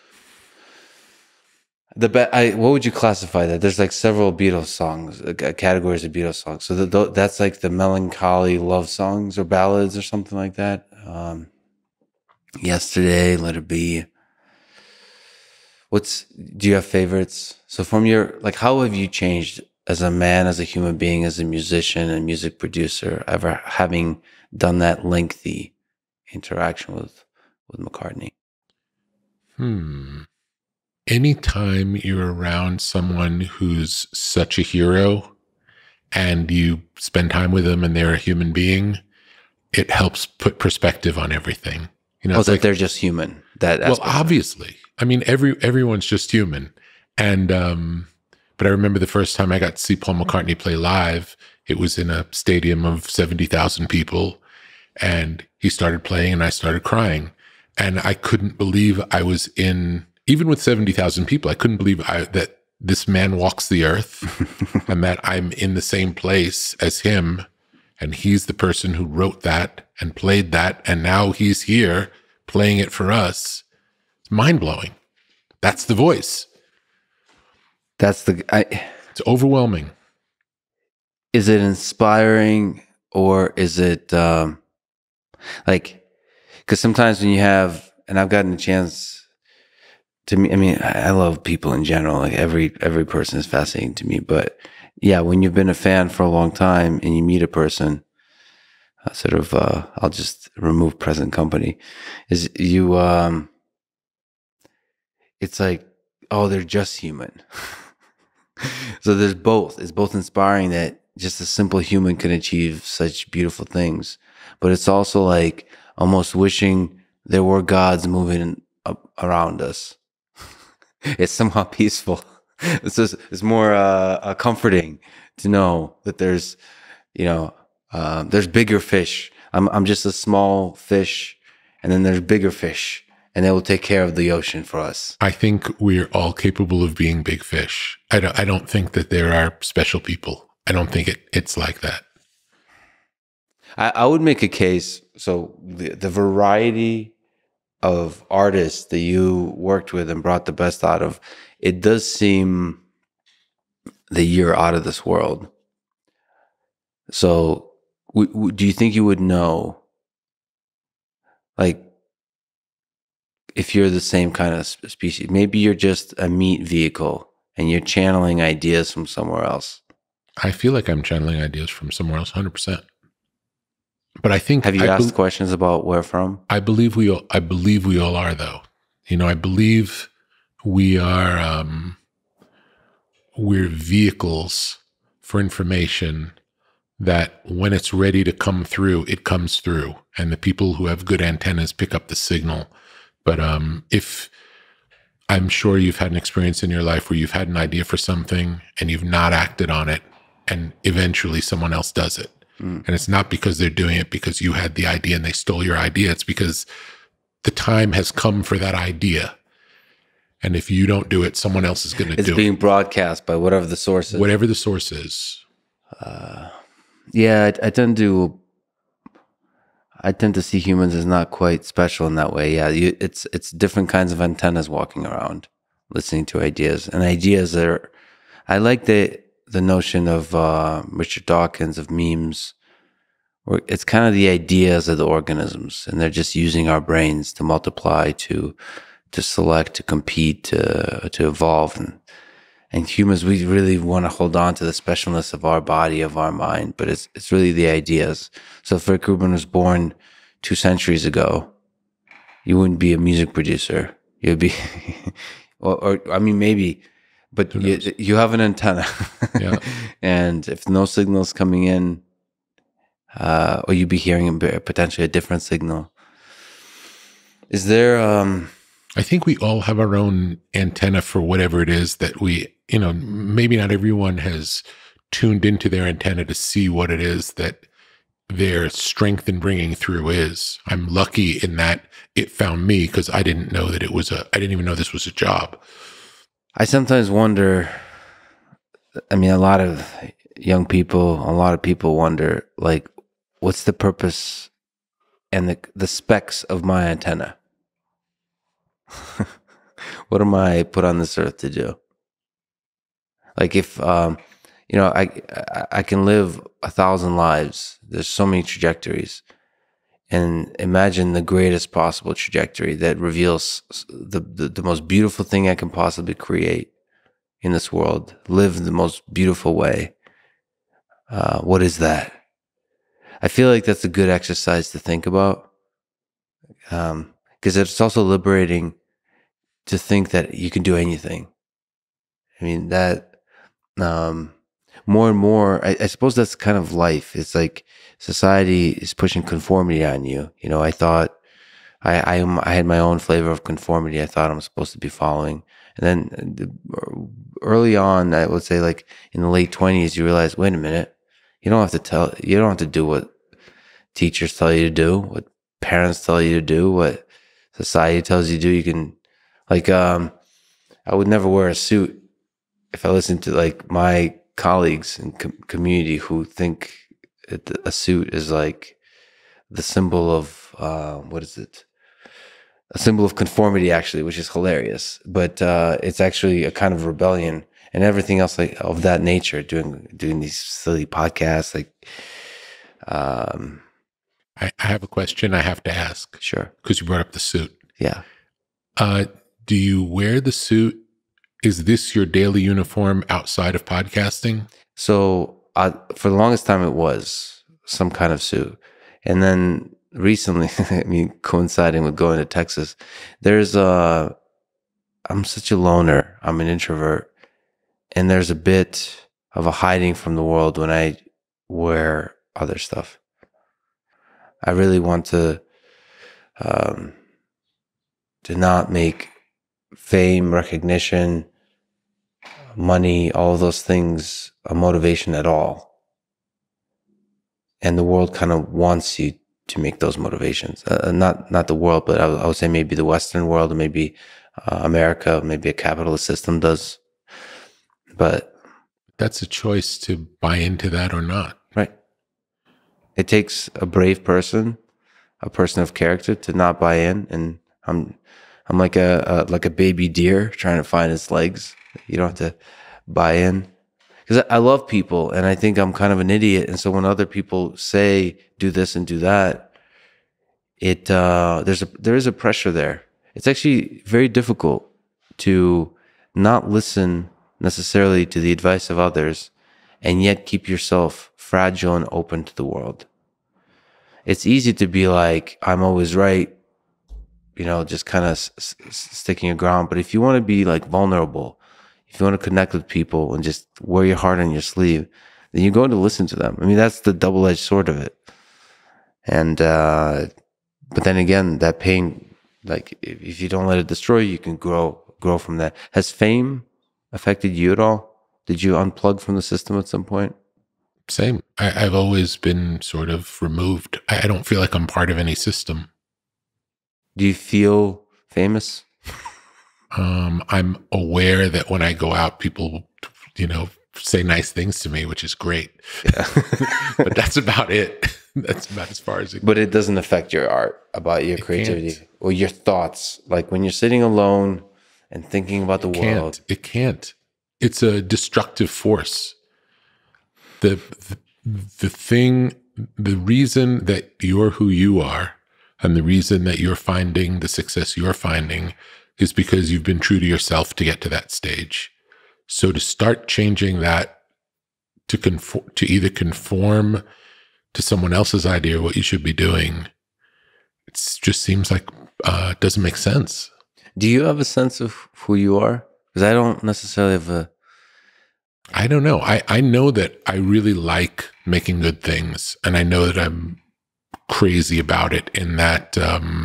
What would you classify that? There's like several Beatles songs, categories of Beatles songs. So that's like the melancholy love songs or ballads or something like that. Yesterday, Let It Be. Do you have favorites? So from your, like, how have you changed as a man, as a human being, as a musician and music producer, ever having done that lengthy interaction with McCartney? Anytime you're around someone who's such a hero and you spend time with them and they're a human being, it helps put perspective on everything. You know, That like, they're just human. Well, obviously. I mean, everyone's just human. And but I remember the first time I got to see Paul McCartney play live, it was in a stadium of 70,000 people. And he started playing and I started crying. And I couldn't believe I was in, even with 70,000 people, I couldn't believe that this man walks the earth and that I'm in the same place as him. And he's the person who wrote that and played that. And now he's here playing it for us. It's mind-blowing. That's the voice. It's overwhelming. Is it inspiring or is it like, because sometimes when you have, and I've gotten a chance to meet, I mean, I love people in general. Like every person is fascinating to me. But yeah, when you've been a fan for a long time and you meet a person, I'll just remove present company, is you, it's like, oh, they're just human. So there's both. It's both inspiring that just a simple human can achieve such beautiful things, but it's also like almost wishing there were gods moving around us. It's somehow peaceful. It's more comforting to know that there's, there's bigger fish. I'm just a small fish, and then there's bigger fish, and they will take care of the ocean for us. I think we're all capable of being big fish. I don't think that there are special people. I don't think it's like that. I would make a case. So the variety of artists that you worked with and brought the best out of, it does seem that you're out of this world. So do you think you would know, like, if you're the same kind of species? Maybe you're just a meat vehicle and you're channeling ideas from somewhere else. I feel like I'm channeling ideas from somewhere else, 100%. But I think, have you asked questions about where from? I believe we all are, though. I believe we are. We're vehicles for information that, when it's ready to come through, it comes through, and the people who have good antennas pick up the signal. But if I'm sure you've had an experience in your life where you've had an idea for something and you've not acted on it, and eventually someone else does it. And it's not because they're doing it because you had the idea and they stole your idea. It's because the time has come for that idea. And if you don't do it, someone else is going to do it. It's being broadcast by whatever the source is. Whatever the source is. Yeah, I tend to see humans as not quite special in that way. Yeah, it's different kinds of antennas walking around, listening to ideas. And ideas are, I like the notion of Richard Dawkins of memes, where it's kind of the ideas of the organisms, and they're just using our brains to multiply, to select, to compete, to evolve. And humans, we really want to hold on to the specialness of our body, of our mind, but it's really the ideas. So if Rick Rubin was born 2 centuries ago, you wouldn't be a music producer. You'd be or I mean, maybe, but Who you, knows? you have an antenna, Yeah. and if no signal's coming in, or you'd be hearing potentially a different signal. Is there? I think we all have our own antenna for whatever it is that maybe not everyone has tuned into their antenna to see what it is that their strength in bringing through is. I'm lucky in that it found me because I didn't know that I didn't even know this was a job. I sometimes wonder. I mean, a lot of young people, a lot of people wonder, like, what's the purpose and the specs of my antenna? What am I put on this earth to do? Like, if I can live 1,000 lives. There's so many trajectories, and imagine the greatest possible trajectory that reveals the most beautiful thing I can possibly create in this world. Live the most beautiful way. What is that? I feel like that's a good exercise to think about, because it's also liberating to think that you can do anything. I mean, that more and more, I suppose that's kind of life. It's like society is pushing conformity on you. You know, I thought I had my own flavor of conformity. I thought I'm supposed to be following. And then early on, I would say, like in the late 20s, you realize, wait a minute, you don't have to do what teachers tell you to do, what parents tell you to do, what society tells you to do. You can, like, I would never wear a suit if I listened to like my colleagues in community who think a suit is like the symbol of, what is it? A symbol of conformity, actually, which is hilarious. But it's actually a kind of rebellion and everything else like of that nature. Doing these silly podcasts, like, I have a question I have to ask sure, because you brought up the suit. yeah. Do you wear the suit? Is this your daily uniform outside of podcasting? So for the longest time, it was some kind of suit, and then recently, I mean, coinciding with going to Texas, I'm such a loner. I'm an introvert, and there's a bit of a hiding from the world when I wear other stuff. I really want to not make fame, recognition, money, all of those things a motivation at all. And the world kind of wants you to make those motivations. Not the world, but I would say maybe the Western world, or maybe America, maybe a capitalist system does. But That's a choice to buy into that or not. right, it takes a brave person, a person of character, to not buy in. And I'm like a baby deer trying to find its legs. You don't have to buy in, because I love people, and I think I'm kind of an idiot. And so when other people say do this and do that, there is a pressure there. It's actually very difficult to not listen necessarily to the advice of others, and yet keep yourself fragile and open to the world. It's easy to be like, I'm always right, just kind of sticking your ground. But if you want to be like vulnerable, if you want to connect with people and just wear your heart on your sleeve, then you're going to listen to them. I mean, that's the double-edged sword of it. And, but then again, that pain, like if you don't let it destroy you, you can grow from that. Has fame affected you at all? Did you unplug from the system at some point? Same. I've always been sort of removed. I don't feel like I'm part of any system. Do you feel famous? I'm aware that when I go out, people, say nice things to me, which is great. Yeah. But that's about it. That's about as far as it goes. But it doesn't affect your art, about your creativity or your thoughts. Like when you're sitting alone and thinking about the world. It can't. It's a destructive force. The reason that you're who you are, and the reason that you're finding the success you're finding, is because you've been true to yourself to get to that stage. So to start changing that to either conform to someone else's idea of what you should be doing, it just seems like it doesn't make sense. Do you have a sense of who you are? Because I don't necessarily have a. I don't know. I know that I really like making good things, and I know that I'm crazy about it in that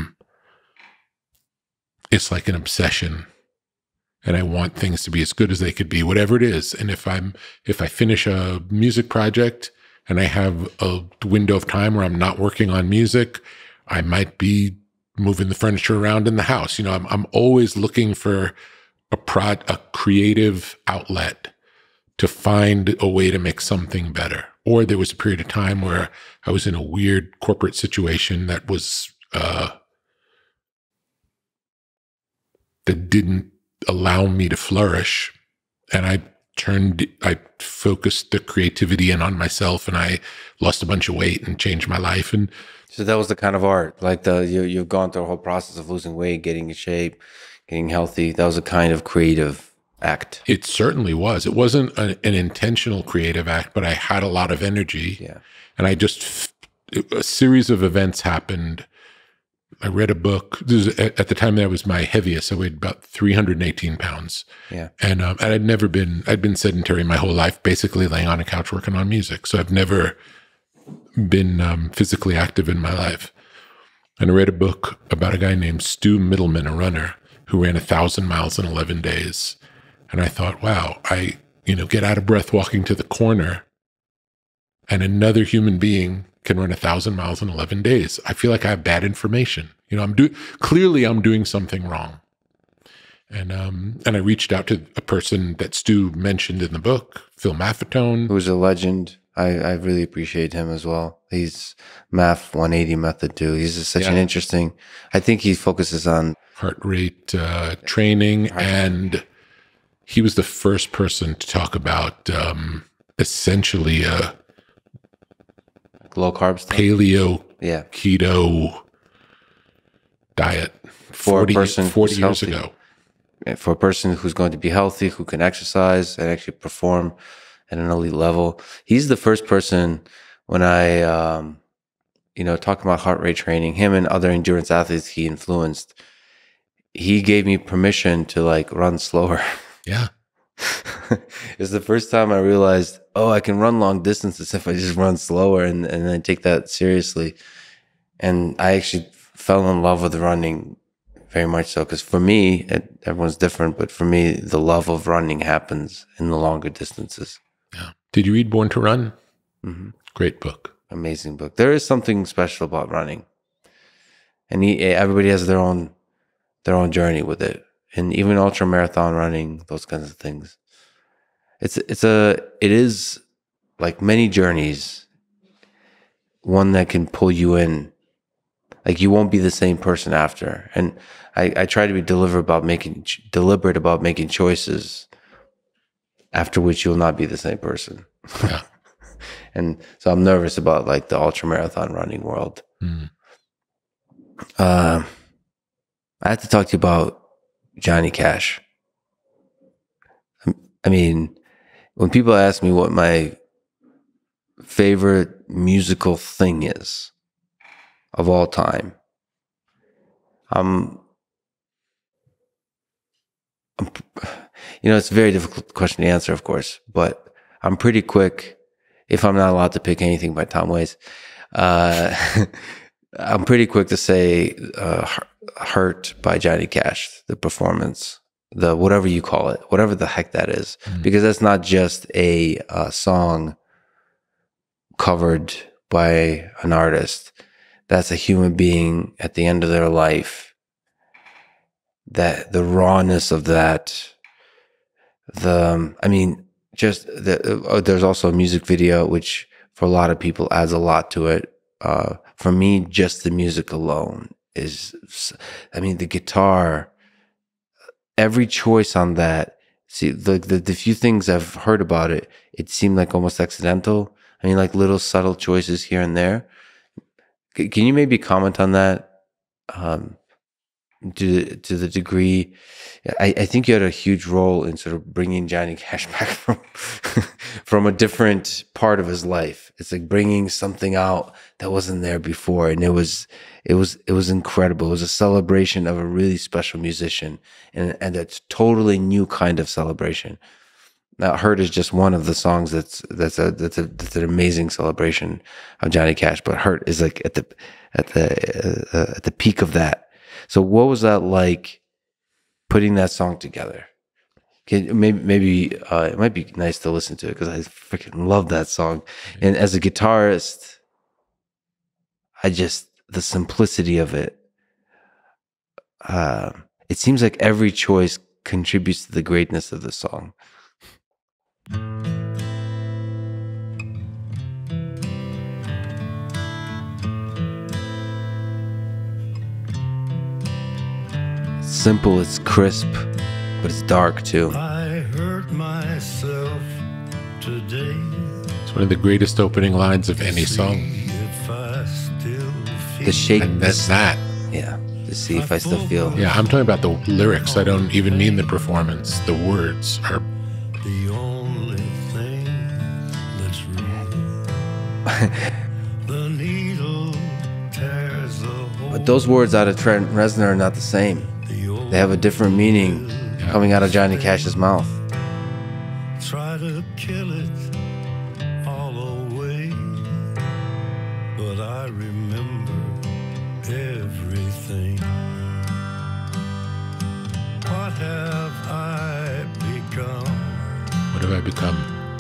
it's like an obsession, and I want things to be as good as they could be, whatever it is. And if I finish a music project and I have a window of time where I'm not working on music, I might be moving the furniture around in the house. You know, I'm always looking for a creative outlet to find a way to make something better. Or there was a period of time where I was in a weird corporate situation that was that didn't allow me to flourish, and I focused the creativity in on myself, and I lost a bunch of weight and changed my life. And So that was the kind of art, like you've gone through a whole process of losing weight, getting in shape, getting healthy. That was a kind of creative act. it certainly was. It wasn't an intentional creative act, but I had a lot of energy. Yeah. And I just, a series of events happened. I read a book. This was at the time that I was my heaviest. I weighed about 318 pounds. Yeah. And I'd been sedentary my whole life, basically laying on a couch working on music. So I've never been physically active in my life. And I read a book about a guy named Stu Middleman, a runner, who ran 1,000 miles in 11 days. And I thought, wow, I get out of breath walking to the corner, and another human being can run 1,000 miles in 11 days. I feel like I have bad information. You know, clearly I'm doing something wrong. And I reached out to a person that Stu mentioned in the book, Phil Maffetone. Who's a legend. I really appreciate him as well. He's Math 180 method too. He's just such an interesting, I think he focuses on heart rate training, and he was the first person to talk about essentially a low carb stuff. paleo Yeah. keto diet For a person 40 who's years healthy. ago. For a person who's going to be healthy, who can exercise and actually perform at an elite level. He's the first person when I, talking about heart rate training, him and other endurance athletes he influenced, he gave me permission to like run slower. Yeah. It's the first time I realized, I can run long distances if I just run slower and then take that seriously. And I actually fell in love with running very much so. Because for me, everyone's different, but for me, the love of running happens in the longer distances. Yeah. Did you read Born to Run? Mm-hmm. Great book. Amazing book. There is something special about running. And everybody has their own journey with it. And even ultra marathon running, those kinds of things. It is like many journeys, one that can pull you in. Like you won't be the same person after. And I try to be deliberate about making choices after which you'll not be the same person. Yeah. And so I'm nervous about like the ultra marathon running world. Mm. I have to talk to you about Johnny Cash. I mean, when people ask me what my favorite musical thing is of all time, it's a very difficult question to answer, of course, but I'm pretty quick, if I'm not allowed to pick anything by Tom Waits, I'm pretty quick to say Hurt by Johnny Cash, the performance, the whatever you call it, whatever the heck that is, because that's not just a song covered by an artist. That's a human being at the end of their life. That the rawness of that, there's also a music video, which for a lot of people adds a lot to it. For me, just the music alone is, the guitar, every choice on that. See, the few things I've heard about it, it seemed like almost accidental. I mean, like little subtle choices here and there. Can you maybe comment on that? to the degree. I think you had a huge role in sort of bringing Johnny Cash back from a different part of his life. It's like bringing something out that wasn't there before, and it was incredible. It was a celebration of a really special musician, and a totally new kind of celebration. Now, "Hurt" is just one of the songs that's an amazing celebration of Johnny Cash. But "Hurt" is like at the peak of that. So, what was that like, putting that song together? Maybe it might be nice to listen to it, because I freaking love that song. And as a guitarist, the simplicity of it. It seems like every choice contributes to the greatness of the song. Simple, it's crisp, but it's dark too. I hurt myself today. It's one of the greatest opening lines of any song. If I still feel The shake, And that's that. yeah. To see if I still feel. Yeah, I'm talking about the lyrics. I don't even mean the performance. The words are. the only thing that's real. The needle tears the hole. But those words out of Trent Reznor are not the same. They have a different meaning coming out of Johnny Cash's mouth. Try to kill it all away, but I remember everything. What have I become? What have I become?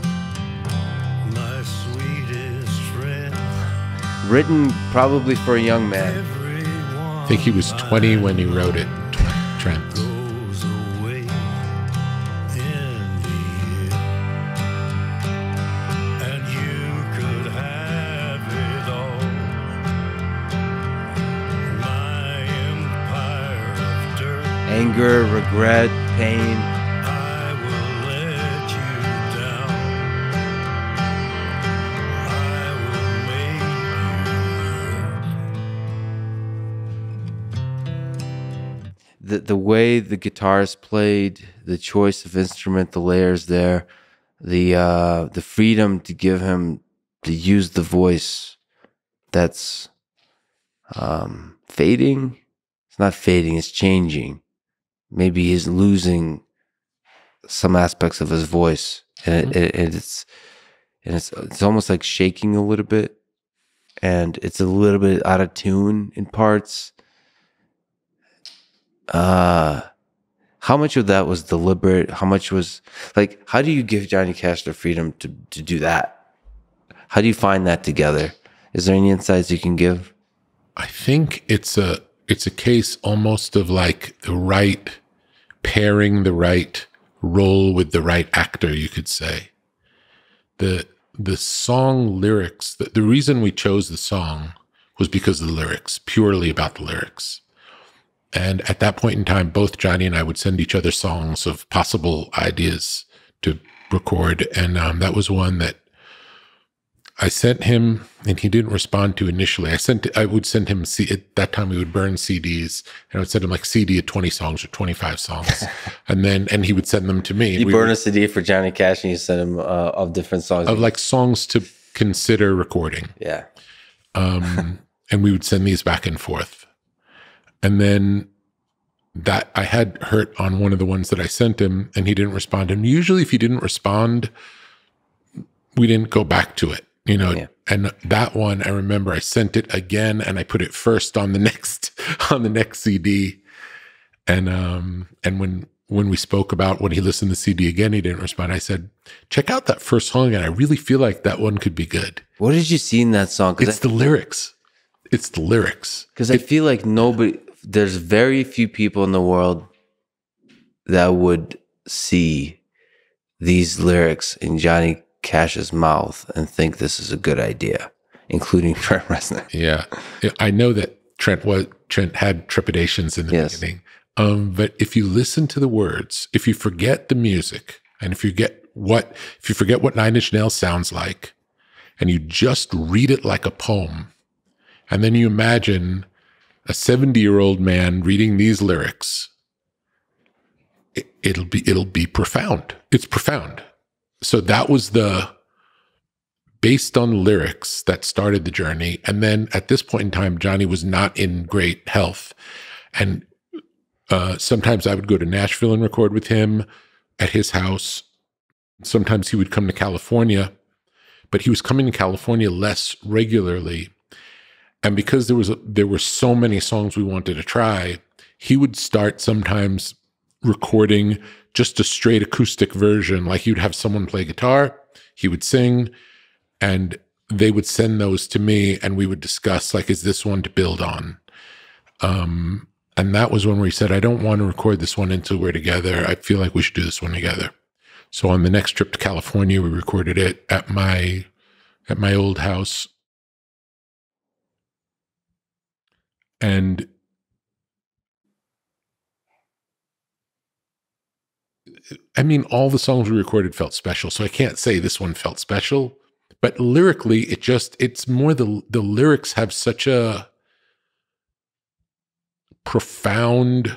My sweetest friend. Written probably for a young man. Everyone I think he was 20 when he wrote it, Trent. goes away in the end, and you could have it all. My empire of dirt, Anger, regret, pain. I will let you down. I will make you hurt. The way the guitarist played, the choice of instrument, the layers there, the freedom to give him to use the voice that's fading. It's not fading, it's changing. Maybe he's losing some aspects of his voice, and it's almost like shaking a little bit, and it's a little bit out of tune in parts. How much of that was deliberate? How much was like, how do you give Johnny Cash the freedom to do that? How do you find that together? Is there any insights you can give? I think it's a case almost of like the right pairing, the right role with the right actor, you could say. The song lyrics, the reason we chose the song was because of the lyrics, purely about the lyrics. And at that point in time, both Johnny and I would send each other songs of possible ideas to record. And that was one that I sent him, and he didn't respond to initially. I would send him, at that time we would burn CDs, and I would send him like CD of 20 songs or 25 songs. and he would send them to me. You burn a CD for Johnny Cash and you send him of different songs. Of like songs to consider recording. Yeah. And we would send these back and forth. And then that I had Hurt on one of the ones that I sent him, and he didn't respond. And usually if he didn't respond, we didn't go back to it, you know. Yeah. And that one, I remember I sent it again and I put it first on the next CD. And when we spoke about when he listened to the CD again, he didn't respond. I said, check out that first song, and I really feel like that one could be good. What did you see in that song? It's the lyrics. It's the lyrics. Because I feel like there's very few people in the world that would see these lyrics in Johnny Cash's mouth and think this is a good idea, including Trent Reznor. Yeah. I know that Trent had trepidations in the beginning. But if you listen to the words, if you forget the music, and if you forget what Nine Inch Nails sounds like, and you just read it like a poem, and then you imagine a 70-year-old man reading these lyrics, it'll be profound. It's profound. So that was based on lyrics that started the journey. And then at this point in time, Johnny was not in great health. And sometimes I would go to Nashville and record with him at his house. Sometimes he would come to California, but he was coming to California less regularly. And because there were so many songs we wanted to try, he would start sometimes recording just a straight acoustic version. Like he would have someone play guitar, he would sing, and they would send those to me, and we would discuss, like, is this one to build on? And that was when we said, I don't want to record this one until we're together. I feel like we should do this one together. So on the next trip to California, we recorded it at my old house. And I mean, all the songs we recorded felt special. So I can't say this one felt special, but lyrically, it's more the lyrics have such a profound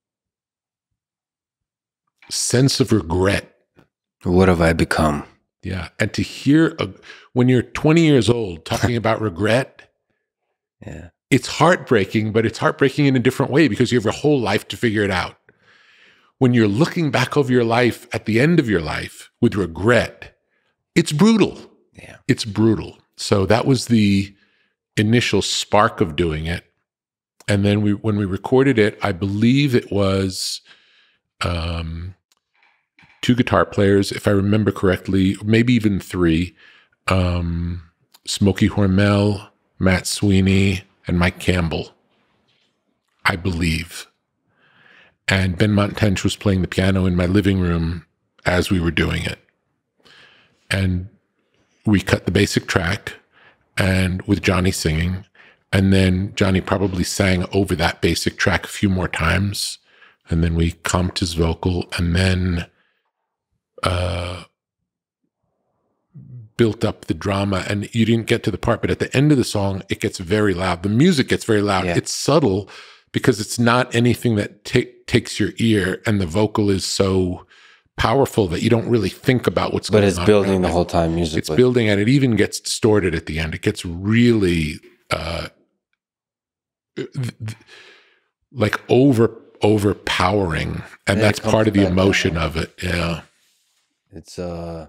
sense of regret. What have I become? Yeah. And to hear when you're 20 years old talking about regret, Yeah. it's heartbreaking, but it's heartbreaking in a different way because you have your whole life to figure it out. When you're looking back over your life at the end of your life with regret, it's brutal. Yeah. It's brutal. So that was the initial spark of doing it. And then when we recorded it, I believe it was 2 guitar players, if I remember correctly, maybe even 3, Smokey Hormel, Matt Sweeney, and Mike Campbell, I believe. And Ben Montench was playing the piano in my living room as we were doing it. And we cut the basic track, and with Johnny singing, and then Johnny probably sang over that basic track a few more times, and then we comped his vocal, and then built up the drama. And you didn't get to the part, but at the end of the song, it gets very loud. The music gets very loud. Yeah. It's subtle because it's not anything that takes your ear, and the vocal is so powerful that you don't really think about what's going But on. it's building around the it. whole time musically. It's building, and it even gets distorted at the end. It gets really like overpowering, and Yeah, that's it comes part of the back emotion down. of it. Yeah. It's I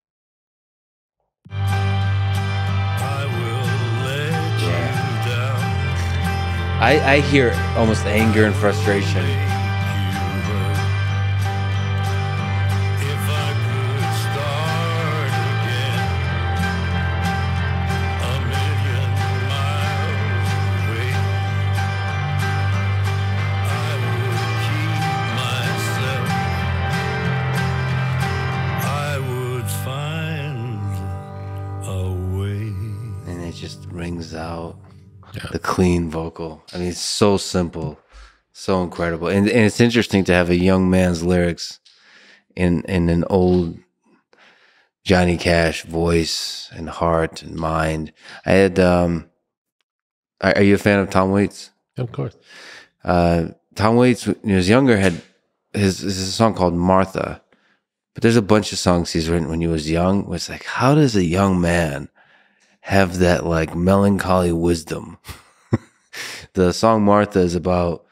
will let Yeah. you down. I hear almost anger and frustration. If I could start again, a million miles away, I would keep myself. I would find a way. And it just rings out Yeah. the clean vocal. I mean, it's so simple, so incredible. And it's interesting to have a young man's lyrics in an old Johnny Cash voice and heart and mind. I had are you a fan of Tom Waits? Of course. Tom Waits, when he was younger, had his a song called Martha. But there's a bunch of songs he's written when he was young. Where it's like, how does a young man have that like melancholy wisdom? The song Martha is about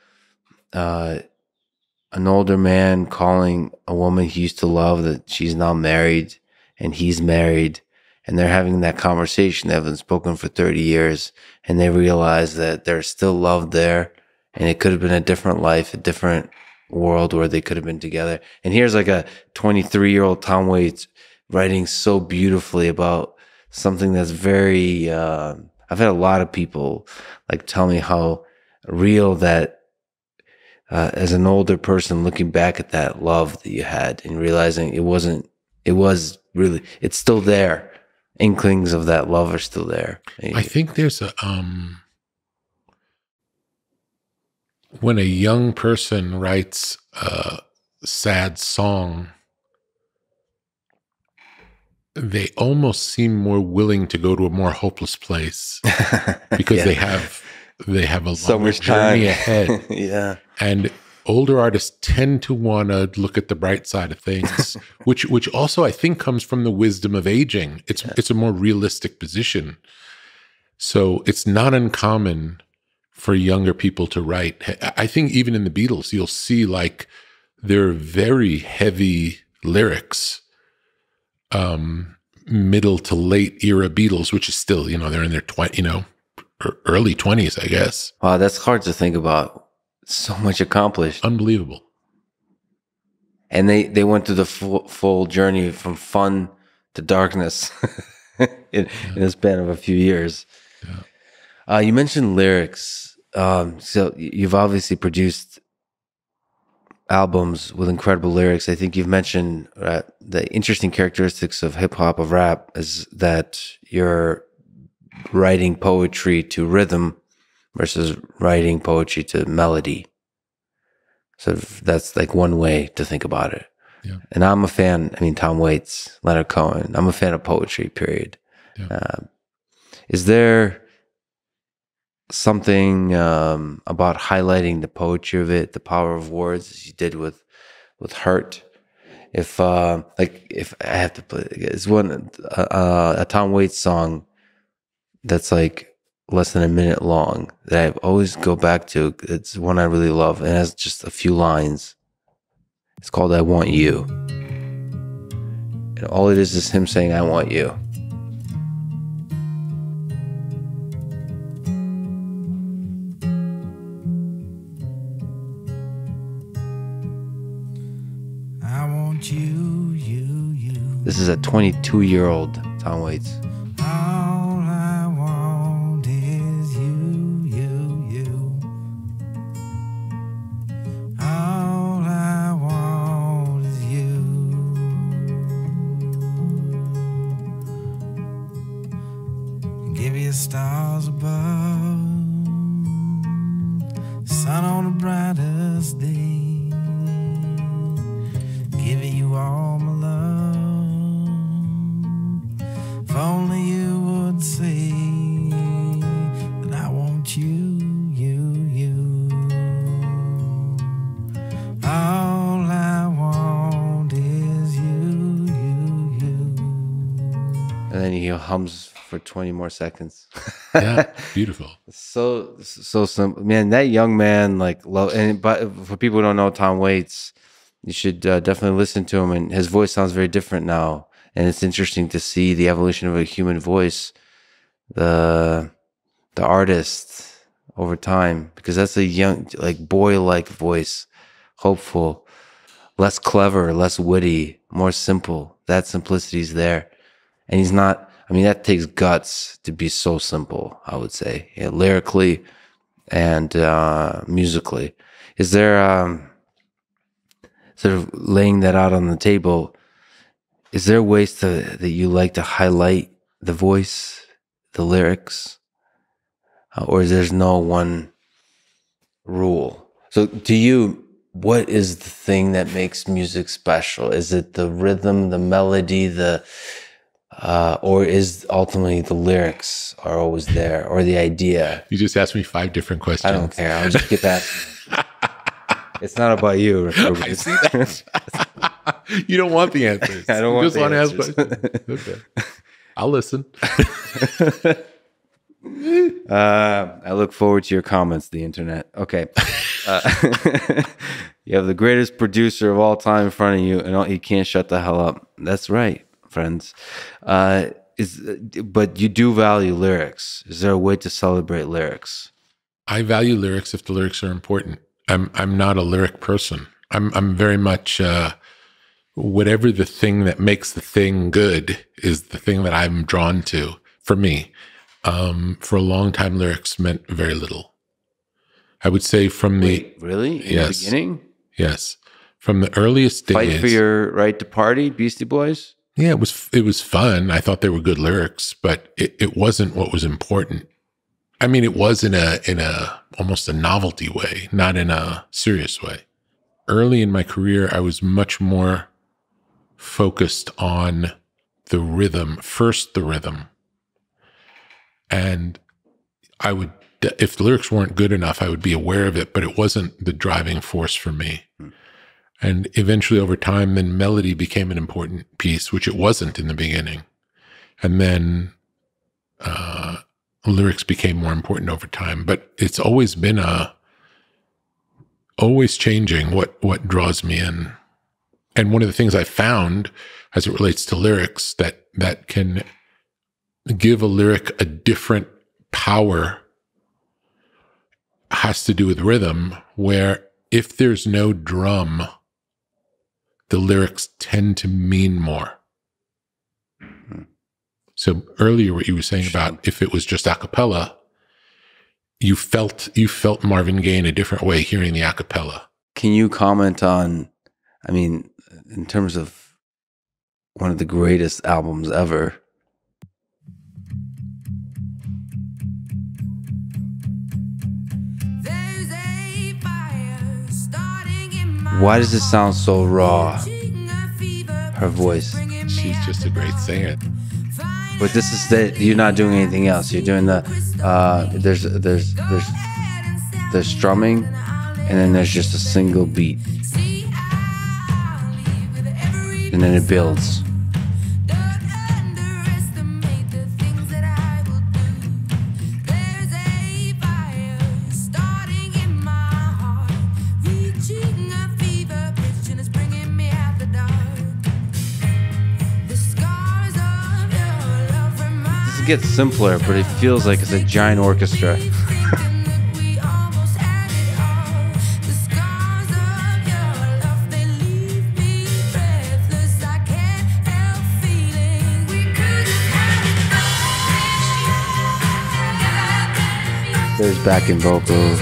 an older man calling a woman he used to love that she's now married and he's married, and they're having that conversation. They haven't spoken for 30 years, and they realize that there's still love there, and it could have been a different life, a different world where they could have been together. And here's like a 23-year-old Tom Waits writing so beautifully about something that's very, I've had a lot of people like tell me how real that, as an older person looking back at that love that you had and realizing it's still there. Inklings of that love are still there. I think there's a when a young person writes a sad song, they almost seem more willing to go to a more hopeless place because Yeah. they have they have a So longer much journey time. ahead. Yeah. And older artists tend to want to look at the bright side of things, which also I think comes from the wisdom of aging. It's a more realistic position. So it's not uncommon for younger people to write. I think even in the Beatles, you'll see like they're very heavy lyrics, middle to late era Beatles, which is still, they're in their early 20s, I guess. Wow, that's hard to think about. So much accomplished. Unbelievable. And they went through the full journey from fun to darkness in a span of a few years. You mentioned lyrics. So you've obviously produced albums with incredible lyrics. I think you've mentioned the interesting characteristics of hip hop, of rap, is that you're writing poetry to rhythm versus writing poetry to melody. So that's like one way to think about it. Yeah. And I'm a fan. I mean, Tom Waits, Leonard Cohen. I'm a fan of poetry, period. Yeah. Is there something about highlighting the poetry of it, the power of words, as you did with Hurt? If I have to play, it's a Tom Waits song that's like less than a minute long that I always go back to. It's one I really love, and it has just a few lines. It's called "I Want You," and all it is him saying, "I want you." I want you, you. This is a 22-year-old Tom Waits. All I want is you, you. All I want is you. Give you stars above, sun on the brightest day. Giving you all my love. If only you would say that I want you, you. All I want is you. And then he hums for 20 more seconds. Yeah. Beautiful. So simple, man. That young man, like, love. But for people who don't know Tom Waits, you should definitely listen to him. And his voice sounds very different now. And it's interesting to see the evolution of a human voice, the artist over time, because that's a young, like, boy-like voice, hopeful, less clever, less witty, more simple. That simplicity's there. And he's not, I mean, that takes guts to be so simple, I would say, lyrically and musically. Is there, sort of laying that out on the table, is there ways that you like to highlight the voice, the lyrics, or there's no one rule? So to you, what is the thing that makes music special? Is it the rhythm, the melody, or is ultimately the lyrics are always there, or the idea? You just asked me 5 different questions. I don't care. I'll just keep asking. It's not about you. I see that. You don't want the answers. I don't you want just the want answers. to ask questions. Okay. I'll listen. I look forward to your comments, the internet. Okay. You have the greatest producer of all time in front of you, and you can't shut the hell up. That's right, friends. But you do value lyrics. Is there a way to celebrate lyrics? I value lyrics if the lyrics are important. I'm not a lyric person. I'm very much whatever the thing that makes the thing good is the thing that I'm drawn to. For me, for a long time, lyrics meant very little. I would say from Wait, really? In Yes. the beginning? yes, from the earliest days. Fight for your right to party, Beastie Boys? Yeah, it was fun. I thought they were good lyrics, but it wasn't what was important. I mean, it was in a almost a novelty way, not in a serious way. Early in my career, I was much more focused on the rhythm, first the rhythm. And I would if the lyrics weren't good enough, I would be aware of it, but it wasn't the driving force for me. And eventually over time, then melody became an important piece, which it wasn't in the beginning. And then lyrics became more important over time, but it's always been always changing what draws me in. And one of the things I found as it relates to lyrics that can give a lyric a different power has to do with rhythm, where if there's no drum, the lyrics tend to mean more. So earlier what you were saying about if it was just a cappella, you felt Marvin Gaye in a different way hearing the a cappella. Can you comment on, I mean, in terms of one of the greatest albums ever, There's a fire starting in my why does it sound so raw? Her Her voice. She's just a great singer. But this is you're not doing anything else. You're doing the there's strumming, and then there's just a single beat, and then it builds. It gets simpler, but it feels like it's a giant orchestra. There's backing vocals.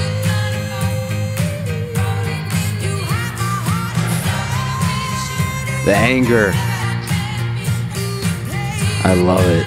The anger. I love it.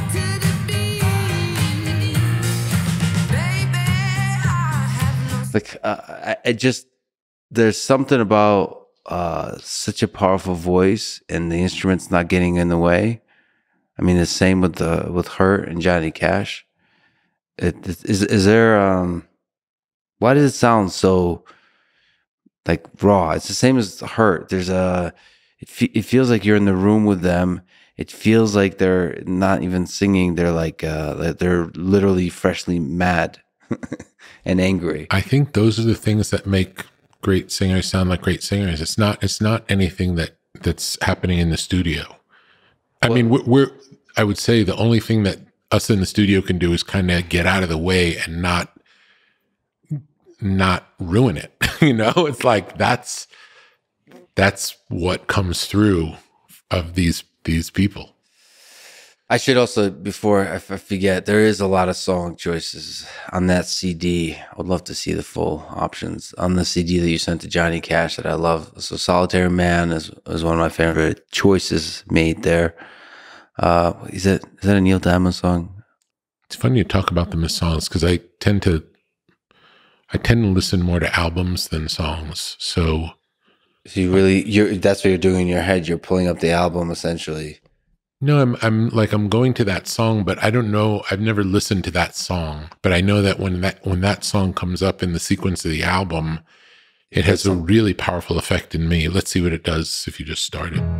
Like I just, there's something about such a powerful voice and the instruments not getting in the way. I mean, the same with her and Johnny Cash. Is there why does it sound so like raw? It's the same as Hurt. There's it feels like you're in the room with them. It feels like they're not even singing. They're like they're literally freshly mad and angry. I think those are the things that make great singers sound like great singers. It's not anything that's happening in the studio. I mean, I would say the only thing that us in the studio can do is kind of get out of the way and not ruin it. You know, it's like that's what comes through of these people. I should also, before I forget, there is a lot of song choices on that CD. I would love to see the full options on the CD that you sent to Johnny Cash that I love. So Solitary Man is one of my favorite choices made there. Is that a Neil Diamond song? It's funny you talk about them as songs because I tend to listen more to albums than songs. So that's what you're doing in your head. You're pulling up the album essentially. No, I'm going to that song, but I don't know. I've never listened to that song, but I know that when that song comes up in the sequence of the album, it has a really powerful effect in me. Let's see what it does if you just start it.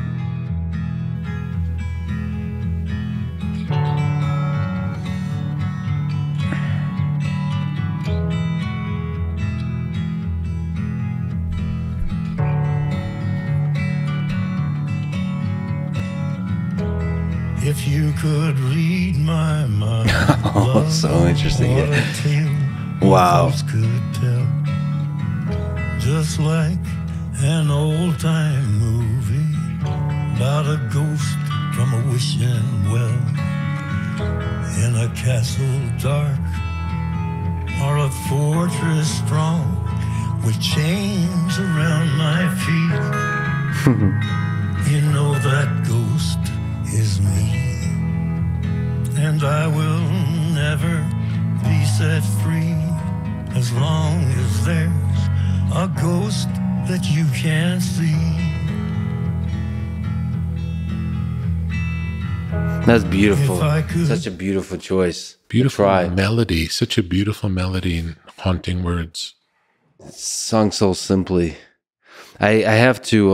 If you could read my mind, Oh, so interesting. what a tale Wow. others could tell. Just like an old-time movie about a ghost from a wishing well in a castle dark or a fortress strong with chains around my feet. You know that ghost is me, and I will never be set free as long as there's a ghost that you can't see. That's beautiful. If I could. Such a beautiful choice. Beautiful Try. melody, such a beautiful melody and haunting words. Sung so simply. I have to.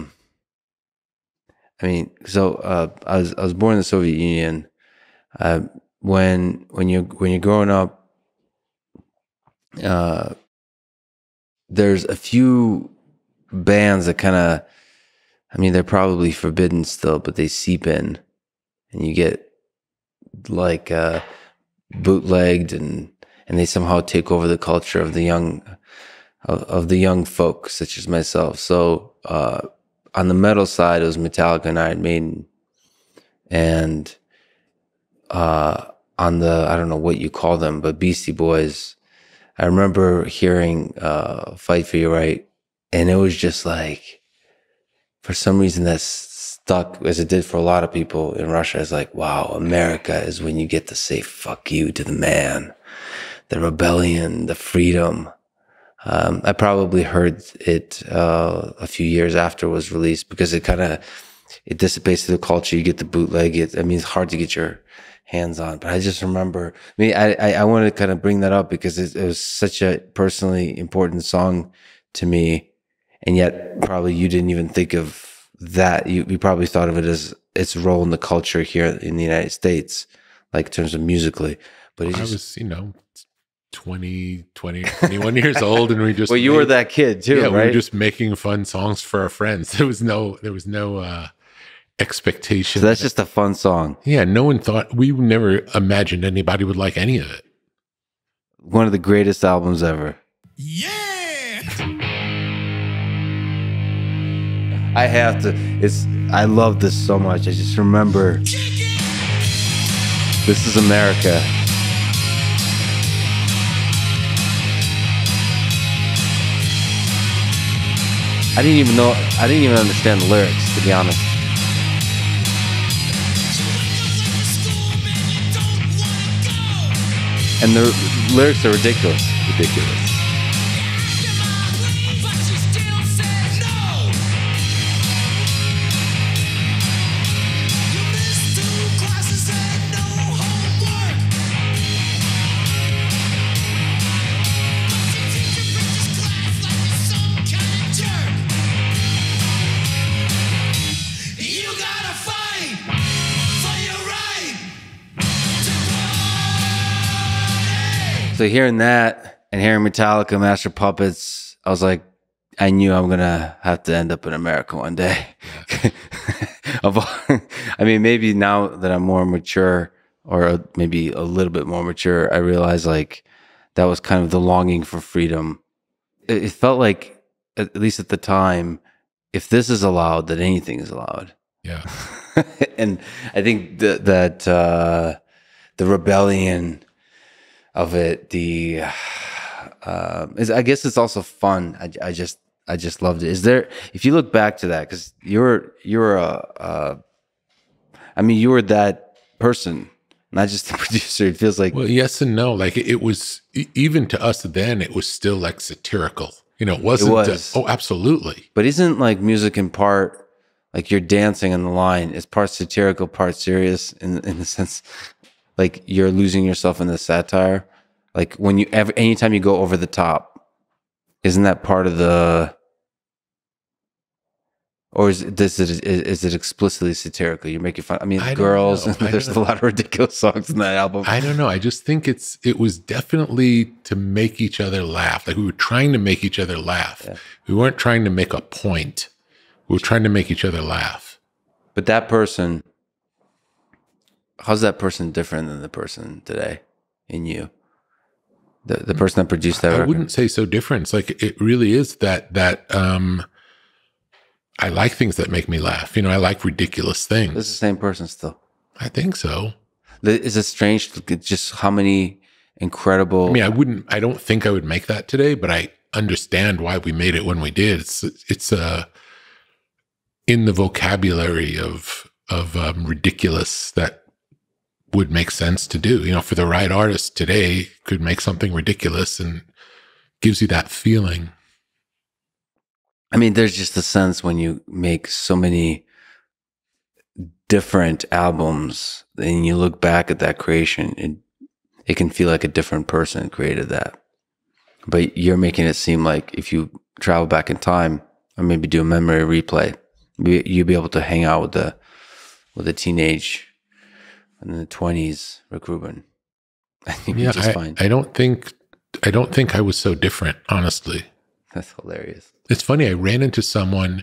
I mean, so I was born in the Soviet Union. When you're growing up, there's a few bands that kind of, I mean, they're probably forbidden still, but they seep in, and you get like bootlegged, and they somehow take over the culture of the young folk, such as myself. So on the metal side, it was Metallica and Iron Maiden, and on the, I don't know what you call them, but Beastie Boys. I remember hearing "Fight for Your Right," and it was just like, for some reason, that stuck, as it did for a lot of people in Russia. It's like, wow, America is when you get to say "fuck you" to the man, the rebellion, the freedom. I probably heard it a few years after it was released, because it dissipates the culture. You get the bootleg. I mean, it's hard to get your hands on, but I just remember, I want to kind of bring that up because it was such a personally important song to me. And yet probably you didn't even think of that. You probably thought of it as its role in the culture here in the United States, like in terms of musically. But I was, 21 years old, and we just well, you were that kid too, yeah, right? we were just making fun songs for our friends. There was no expectation. So that's just a fun song. Yeah, no one thought, we never imagined anybody would like any of it. One of the greatest albums ever. Yeah! I have to. I love this so much. I just remember, this is America. I didn't even understand the lyrics, to be honest. And the lyrics are ridiculous. You gotta fight for your right to party. So hearing that and hearing Metallica, Master Puppets, I was like, I knew I'm gonna have to end up in America one day. I mean, maybe now that I'm more mature, or maybe a little bit more mature, I realize like that was kind of the longing for freedom. It felt like, at least at the time, if this is allowed, then anything is allowed. Yeah. And I think that the rebellion of it, I guess it's also fun. I just loved it. Is there, if you look back to that, because you were that person, not just the producer. It feels like, Well, yes and no. Like it was, even to us then, it was still like satirical. It wasn't. was. Oh, absolutely. but isn't like music in part, like you're dancing on the line, it's part satirical, part serious in the sense, like you're losing yourself in the satire. Like when anytime you go over the top, isn't that part of the, or is it explicitly satirical? You're making fun. I mean, I don't girls. know. I There's don't a lot of ridiculous songs in that album. I don't know. I just think it was definitely to make each other laugh. Like we were trying to make each other laugh. Yeah. We weren't trying to make a point. We were trying to make each other laugh. But that person, how's that person different than the person today in you? The person that produced that I record? wouldn't say so different. It's like it really is that I like things that make me laugh. I like ridiculous things. It's the same person still. I think so. Is it strange to get just how many incredible? I mean, I don't think I would make that today, but I understand why we made it when we did. It's in the vocabulary of ridiculous that would make sense to do. For the right artist today, could make something ridiculous and gives you that feeling. I mean, there's just a sense when you make so many different albums and you look back at that creation, it can feel like a different person created that. But you're making it seem like if you travel back in time or maybe do a memory replay, you'd be able to hang out with a teenage in the 20s Rick Rubin. I think you're just fine. I don't think I was so different, honestly. That's hilarious. It's funny. I ran into someone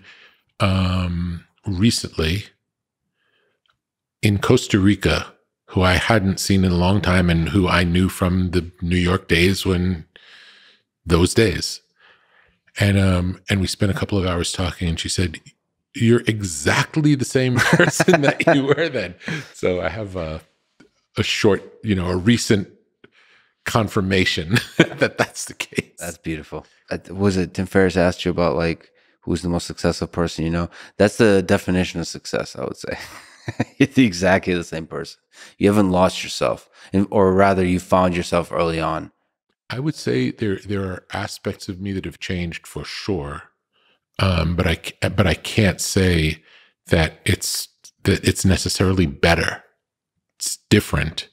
recently in Costa Rica who I hadn't seen in a long time and who I knew from the New York days those days. And we spent a couple of hours talking, and she said, "You're exactly the same person that you were then." So I have a short, a recent confirmation that that's the case. That's beautiful. Was it Tim Ferriss asked you about like who's the most successful person you know? That's the definition of success, I would say. You're exactly the same person. You haven't lost yourself, or rather, you found yourself early on. I would say there are aspects of me that have changed for sure, but I can't say that it's necessarily better. It's different.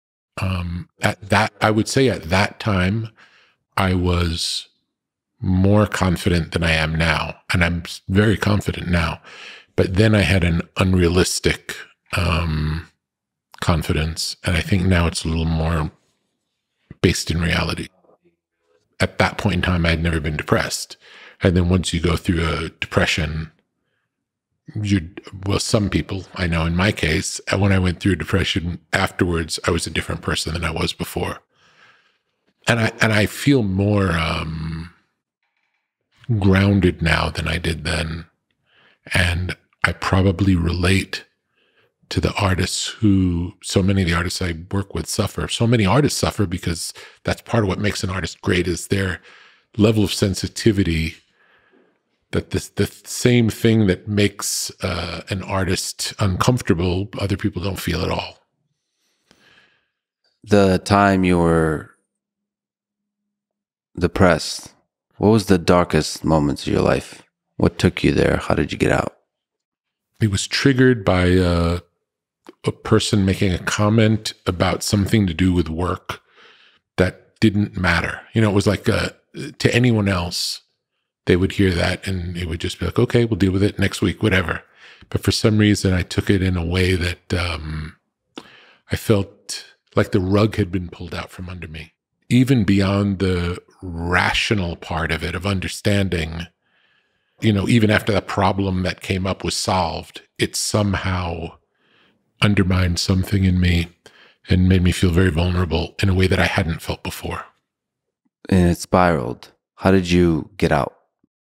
I would say at that time, I was more confident than I am now, and I'm very confident now. But then I had an unrealistic confidence, and I think now it's a little more based in reality. At that point in time, I had never been depressed. And then once you go through a depression, some people, I know in my case, when I went through depression afterwards, I was a different person than I was before. And I feel more grounded now than I did then. And I probably relate to the artists so many of the artists I work with suffer. So many artists suffer because that's part of what makes an artist great, is their level of sensitivity, that the same thing that makes an artist uncomfortable, other people don't feel at all. The time you were depressed, what was the darkest moments of your life? What took you there? How did you get out? It was triggered by a person making a comment about something to do with work that didn't matter. It was like to anyone else, they would hear that and it would just be like, okay, we'll deal with it next week, whatever. But for some reason, I took it in a way that I felt like the rug had been pulled out from under me. Even beyond the rational part of it, of understanding, even after the problem that came up was solved, it somehow undermined something in me and made me feel very vulnerable in a way that I hadn't felt before. And it spiraled. How did you get out?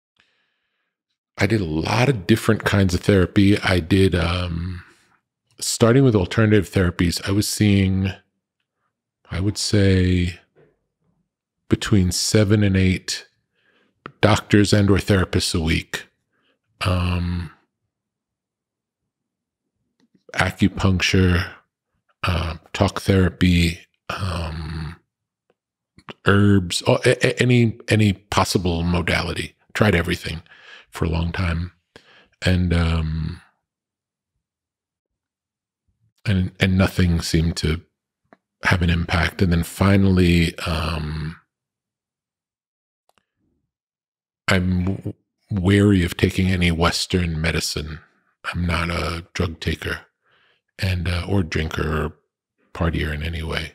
I did a lot of different kinds of therapy. I did, starting with alternative therapies, I was seeing, I would say, between 7 and 8 doctors and or therapists a week. Acupuncture, talk therapy, herbs, any possible modality. Tried everything for a long time, and nothing seemed to have an impact. And then finally, I'm wary of taking any Western medicine. I'm not a drug taker and or drinker or partier in any way.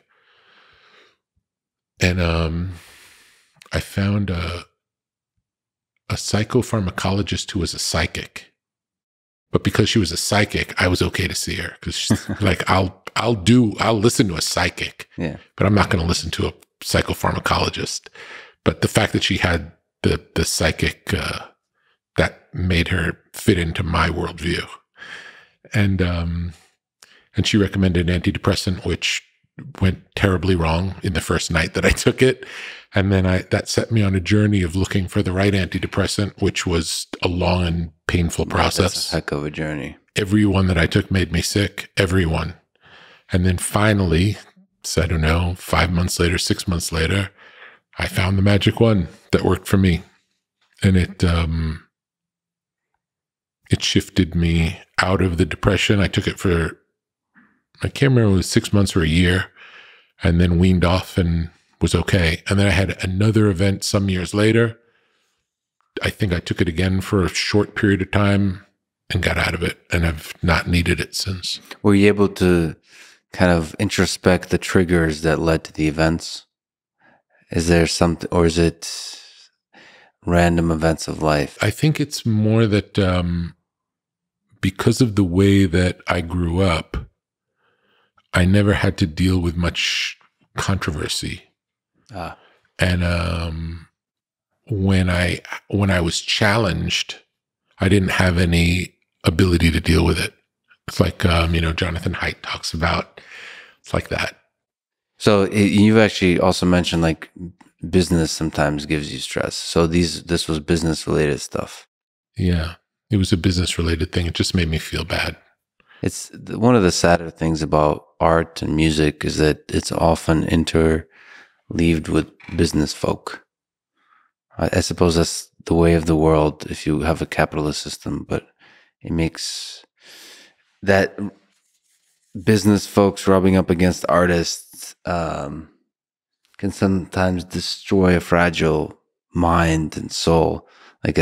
And I found a psychopharmacologist who was a psychic. But because she was a psychic, I was okay to see her, because she's like, I'll listen to a psychic, Yeah. but I'm not going to listen to a psychopharmacologist. But the fact that she had the psychic, that made her fit into my worldview. And she recommended an antidepressant, which went terribly wrong in the first night that I took it. And then that set me on a journey of looking for the right antidepressant, which was a long and painful process. That's a heck of a journey. Every one that I took made me sick, every one. And then finally, so I don't know, 5 months later, 6 months later, I found the magic one that worked for me. And it shifted me out of the depression. I took it for, I can't remember, it was 6 months or a year, and then weaned off and was okay. And then I had another event some years later. I think I took it again for a short period of time and got out of it, and I've not needed it since. Were you able to kind of introspect the triggers that led to the events? Is there something, or is it random events of life? I think it's more that because of the way that I grew up, I never had to deal with much controversy. Ah, And when I was challenged, I didn't have any ability to deal with it. It's like Jonathan Haidt talks about. It's like that. so you've actually also mentioned like business sometimes gives you stress. So this was business related stuff. Yeah, it was a business related thing. It just made me feel bad. It's one of the sadder things about art and music is that it's often interleaved with business folk. I suppose that's the way of the world if you have a capitalist system, but it makes that business folks rubbing up against artists can sometimes destroy a fragile mind and soul. Like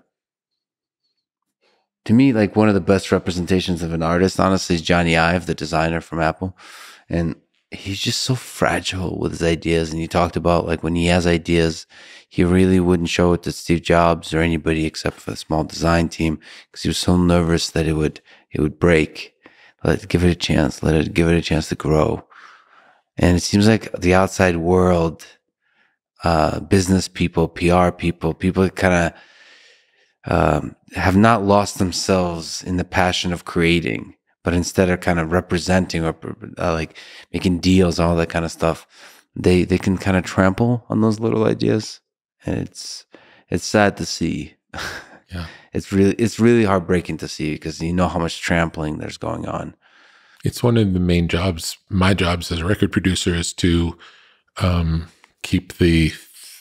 to me, like one of the best representations of an artist, honestly, is Johnny Ive, the designer from Apple. And he's just so fragile with his ideas. And you talked about like when he has ideas, he really wouldn't show it to Steve Jobs or anybody except for the small design team because he was so nervous that it would break. Give it a chance. Give it a chance to grow. And it seems like the outside world, business people, PR people that kind of have not lost themselves in the passion of creating, but instead are kind of representing or like making deals, all that kind of stuff. They can kind of trample on those little ideas, and it's sad to see. Yeah. It's really heartbreaking to see because you know how much trampling there's going on. It's one of the main jobs. My jobs as a record producer is to keep the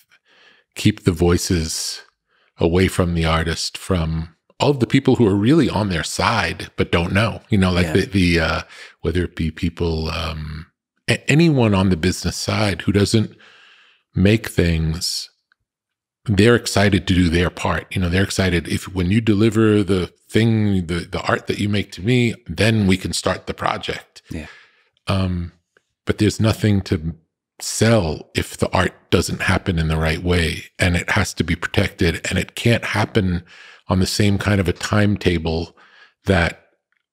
voices away from the artist, from all of the people who are really on their side but don't know. Like the whether it be people, anyone on the business side who doesn't make things. They're excited to do their part. They're excited when you deliver the thing, the art that you make to me, then we can start the project. Yeah. But there's nothing to sell if the art doesn't happen in the right way, and it has to be protected, and it can't happen on the same kind of a timetable that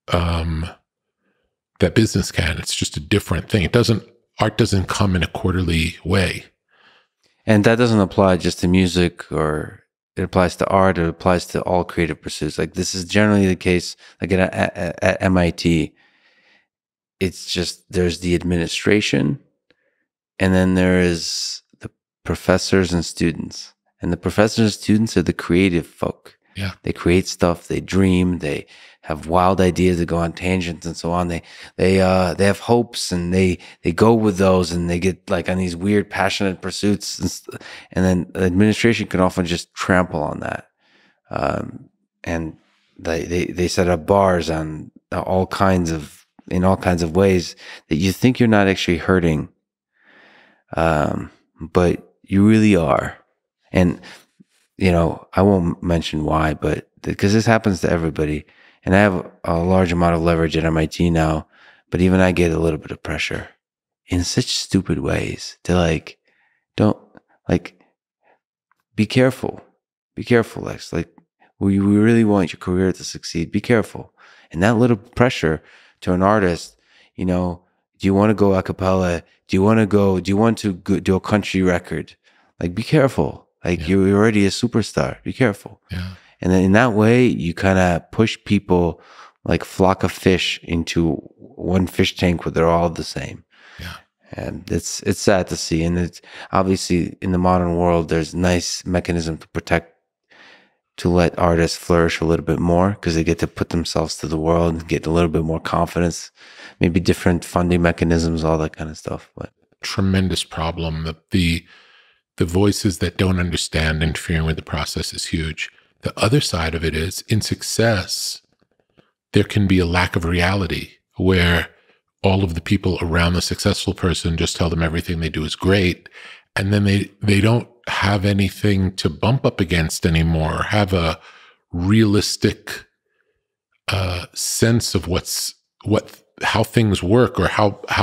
that business can. It's just a different thing. Art doesn't come in a quarterly way. And that doesn't apply just to music, or it applies to art. It applies to all creative pursuits. Like this is generally the case. Like at MIT, it's just there's the administration, and then there is the professors and students. And the professors and students are the creative folk. Yeah, they create stuff. They dream. They have wild ideas. They go on tangents and so on. They have hopes, and they go with those, and they get like on these weird passionate pursuits, and then the administration can often just trample on that, and they set up bars on in all kinds of ways that you think you're not actually hurting, but you really are. And I won't mention why, but because this happens to everybody. And I have a large amount of leverage at MIT now, but even I get a little bit of pressure in such stupid ways to be careful. Be careful, Lex. Like, we really want your career to succeed. Be careful. And that little pressure to an artist, do you want to go a cappella? Do you want to do a country record? Like, be careful. Like, you're already a superstar. Be careful. Yeah. And then in that way, you kind of push people like flock of fish into one fish tank where they're all the same. Yeah. And it's sad to see. And it's obviously in the modern world, there's nice mechanism to let artists flourish a little bit more because they get to put themselves to the world and get a little bit more confidence, maybe different funding mechanisms, all that kind of stuff. But tremendous problem. The voices that don't understand interfering with the process is huge. The other side of it is, in success, there can be a lack of reality where all of the people around the successful person just tell them everything they do is great. And then they don't have anything to bump up against anymore, or have a realistic sense of how things work, or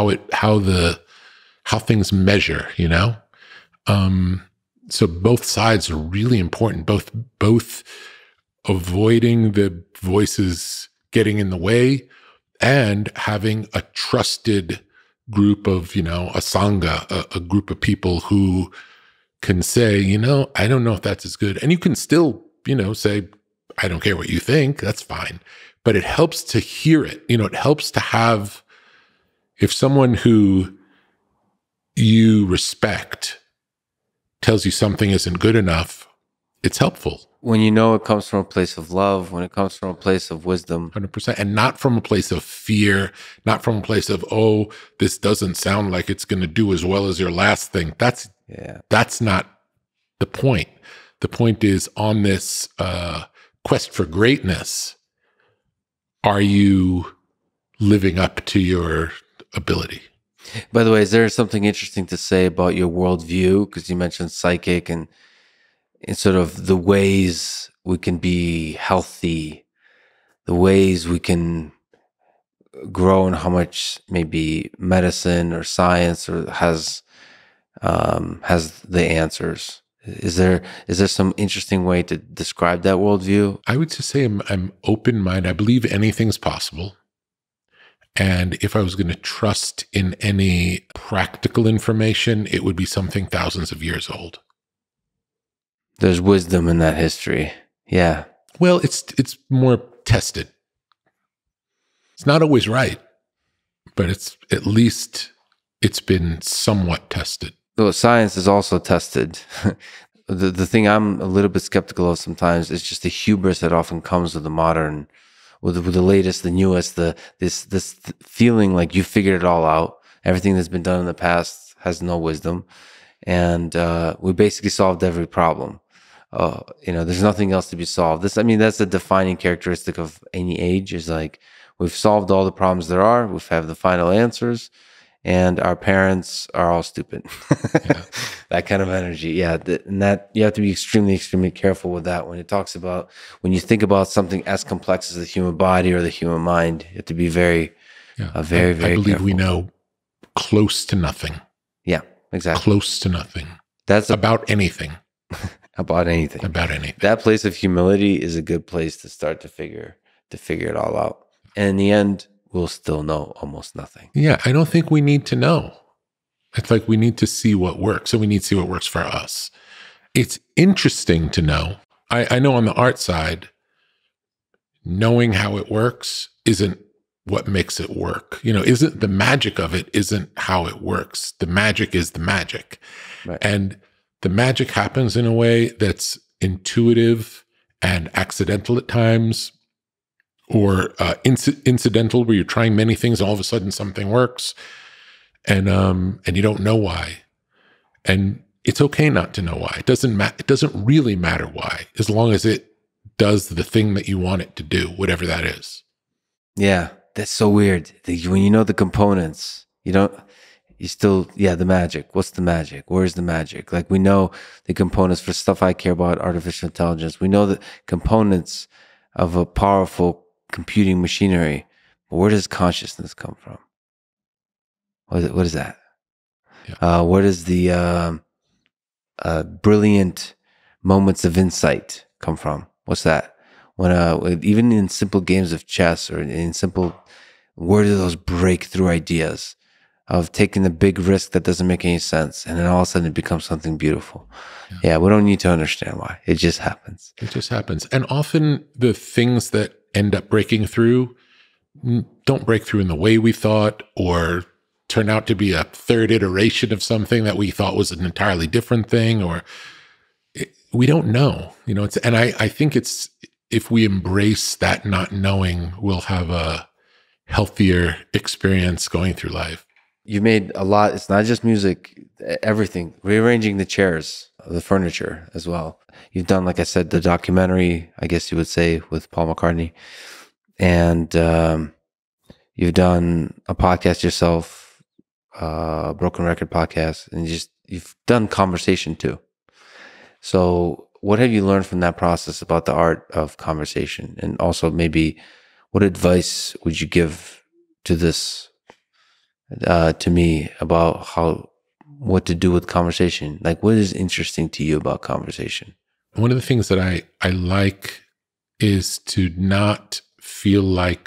how things measure, you know? So both sides are really important, both avoiding the voices getting in the way and having a trusted group of, you know, a sangha, a group of people who can say, you know, I don't know if that's as good. And you can still, you know, say, I don't care what you think, that's fine. But it helps to hear it. You know, it helps to have, if someone who you respect tells you something isn't good enough, it's helpful. When you know it comes from a place of love, when it comes from a place of wisdom. 100%. And not from a place of fear, not from a place of, oh, this doesn't sound like it's going to do as well as your last thing. That's not the point. The point is, on this quest for greatness, are you living up to your ability? By the way, is there something interesting to say about your worldview? Because you mentioned psychic and sort of the ways we can be healthy, the ways we can grow, and how much maybe medicine or science or has the answers. Is there some interesting way to describe that worldview? I would just say I'm open-minded. I believe anything's possible. And if I was going to trust in any practical information, it would be something thousands of years old. There's wisdom in that history. Yeah. Well, it's more tested. It's not always right, but at least it's been somewhat tested. Well, science is also tested. The thing I'm a little bit skeptical of sometimes is just the hubris that often comes with the modern, with the latest, the newest, this feeling like you figured it all out. Everything that's been done in the past has no wisdom, and we basically solved every problem. You know, there's nothing else to be solved. That's a defining characteristic of any age. Is like we've solved all the problems there are. We have the final answers. And our parents are all stupid. Yeah. That kind of energy. Yeah. And that you have to be extremely, extremely careful with that. When you think about something as complex as the human body or the human mind, you have to be very very I believe careful. we know close to nothing. Yeah, exactly. Close to nothing. That's about anything. About anything. About anything. That place of humility is a good place to start to figure it all out. And in the end, we'll still know almost nothing. Yeah, I don't think we need to know. It's like we need to see what works, and we need to see what works for us. It's interesting to know. I know on the art side, knowing how it works isn't what makes it work. You know, isn't the magic of it isn't how it works. The magic is the magic. Right. And the magic happens in a way that's intuitive and accidental at times, or incidental, where you're trying many things and all of a sudden something works, and you don't know why. And it's okay not to know why. It doesn't really matter why, as long as it does the thing that you want it to do, whatever that is. Yeah, that's so weird. When you know the components, the magic. What's the magic? Where's the magic? Like, we know the components for stuff I care about, artificial intelligence. We know the components of a powerful computing machinery, but where does consciousness come from? What is that? Yeah. Where does the brilliant moments of insight come from? What's that? When even in simple games of chess, or where do those breakthrough ideas of taking the big risk that doesn't make any sense, and then all of a sudden it becomes something beautiful? Yeah, we don't need to understand why. It just happens. It just happens. And often the things that end up breaking through don't break through in the way we thought, or turn out to be a third iteration of something that we thought was an entirely different thing, or we don't know. You know, I think it's, if we embrace that not knowing, we'll have a healthier experience going through life. You made a lot. It's not just music, everything. Rearranging the chairs, the furniture as well. You've done, like I said, the documentary, I guess you would say, with Paul McCartney. and you've done a podcast yourself, Broken Record podcast, and you've done conversation too. So, what have you learned from that process about the art of conversation, and also maybe what advice would you give to this to me about what to do with conversation? Like, what is interesting to you about conversation? One of the things that I like is to not feel like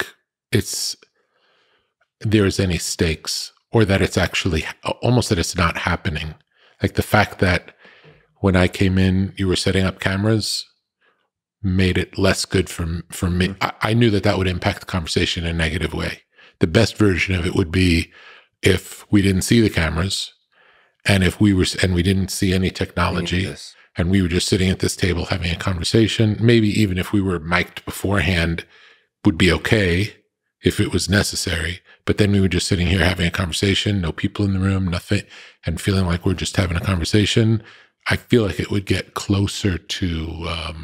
there's any stakes, or that it's actually almost that it's not happening. Like the fact that when I came in, you were setting up cameras made it less good for me. I knew that would impact the conversation in a negative way. The best version of it would be if we didn't see the cameras, and we didn't see any technology, Yes. and we were just sitting at this table having a conversation. Maybe even if we were mic'd beforehand, would be okay if it was necessary. But then we were just sitting here having a conversation, no people in the room, nothing, and feeling like we're just having a conversation. I feel like it would get closer to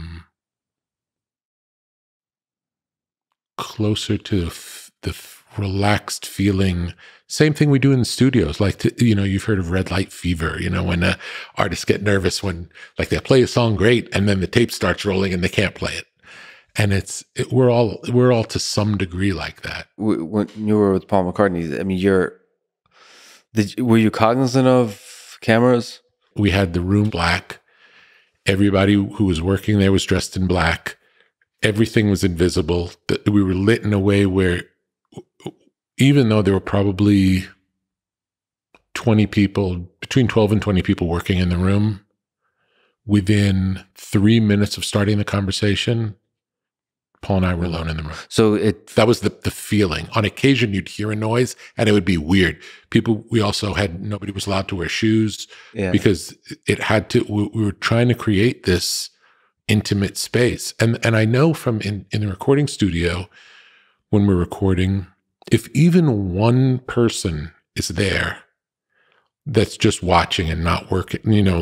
the relaxed feeling. Same thing we do in the studios. Like, you've heard of red light fever, when artists get nervous when like they play a song great and then the tape starts rolling and they can't play it. And we're all to some degree like that. When you were with Paul McCartney, I mean, were you cognizant of cameras? We had the room black. Everybody who was working there was dressed in black. Everything was invisible. We were lit in a way where, even though there were probably 20 people, between 12 and 20 people working in the room, within 3 minutes of starting the conversation, Paul and I were alone in the room. So That was the feeling. On occasion, you'd hear a noise and it would be weird. We also nobody was allowed to wear shoes because it had to, we were trying to create this intimate space. And I know from in the recording studio, when we're recording, if even one person is there that's just watching and not working,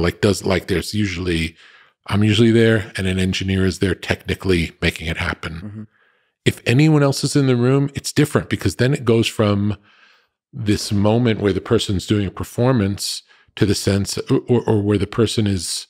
I'm usually there and an engineer is there technically making it happen. Mm-hmm. If anyone else is in the room, it's different, because then it goes from this moment where the person's doing a performance to the sense, or where the person is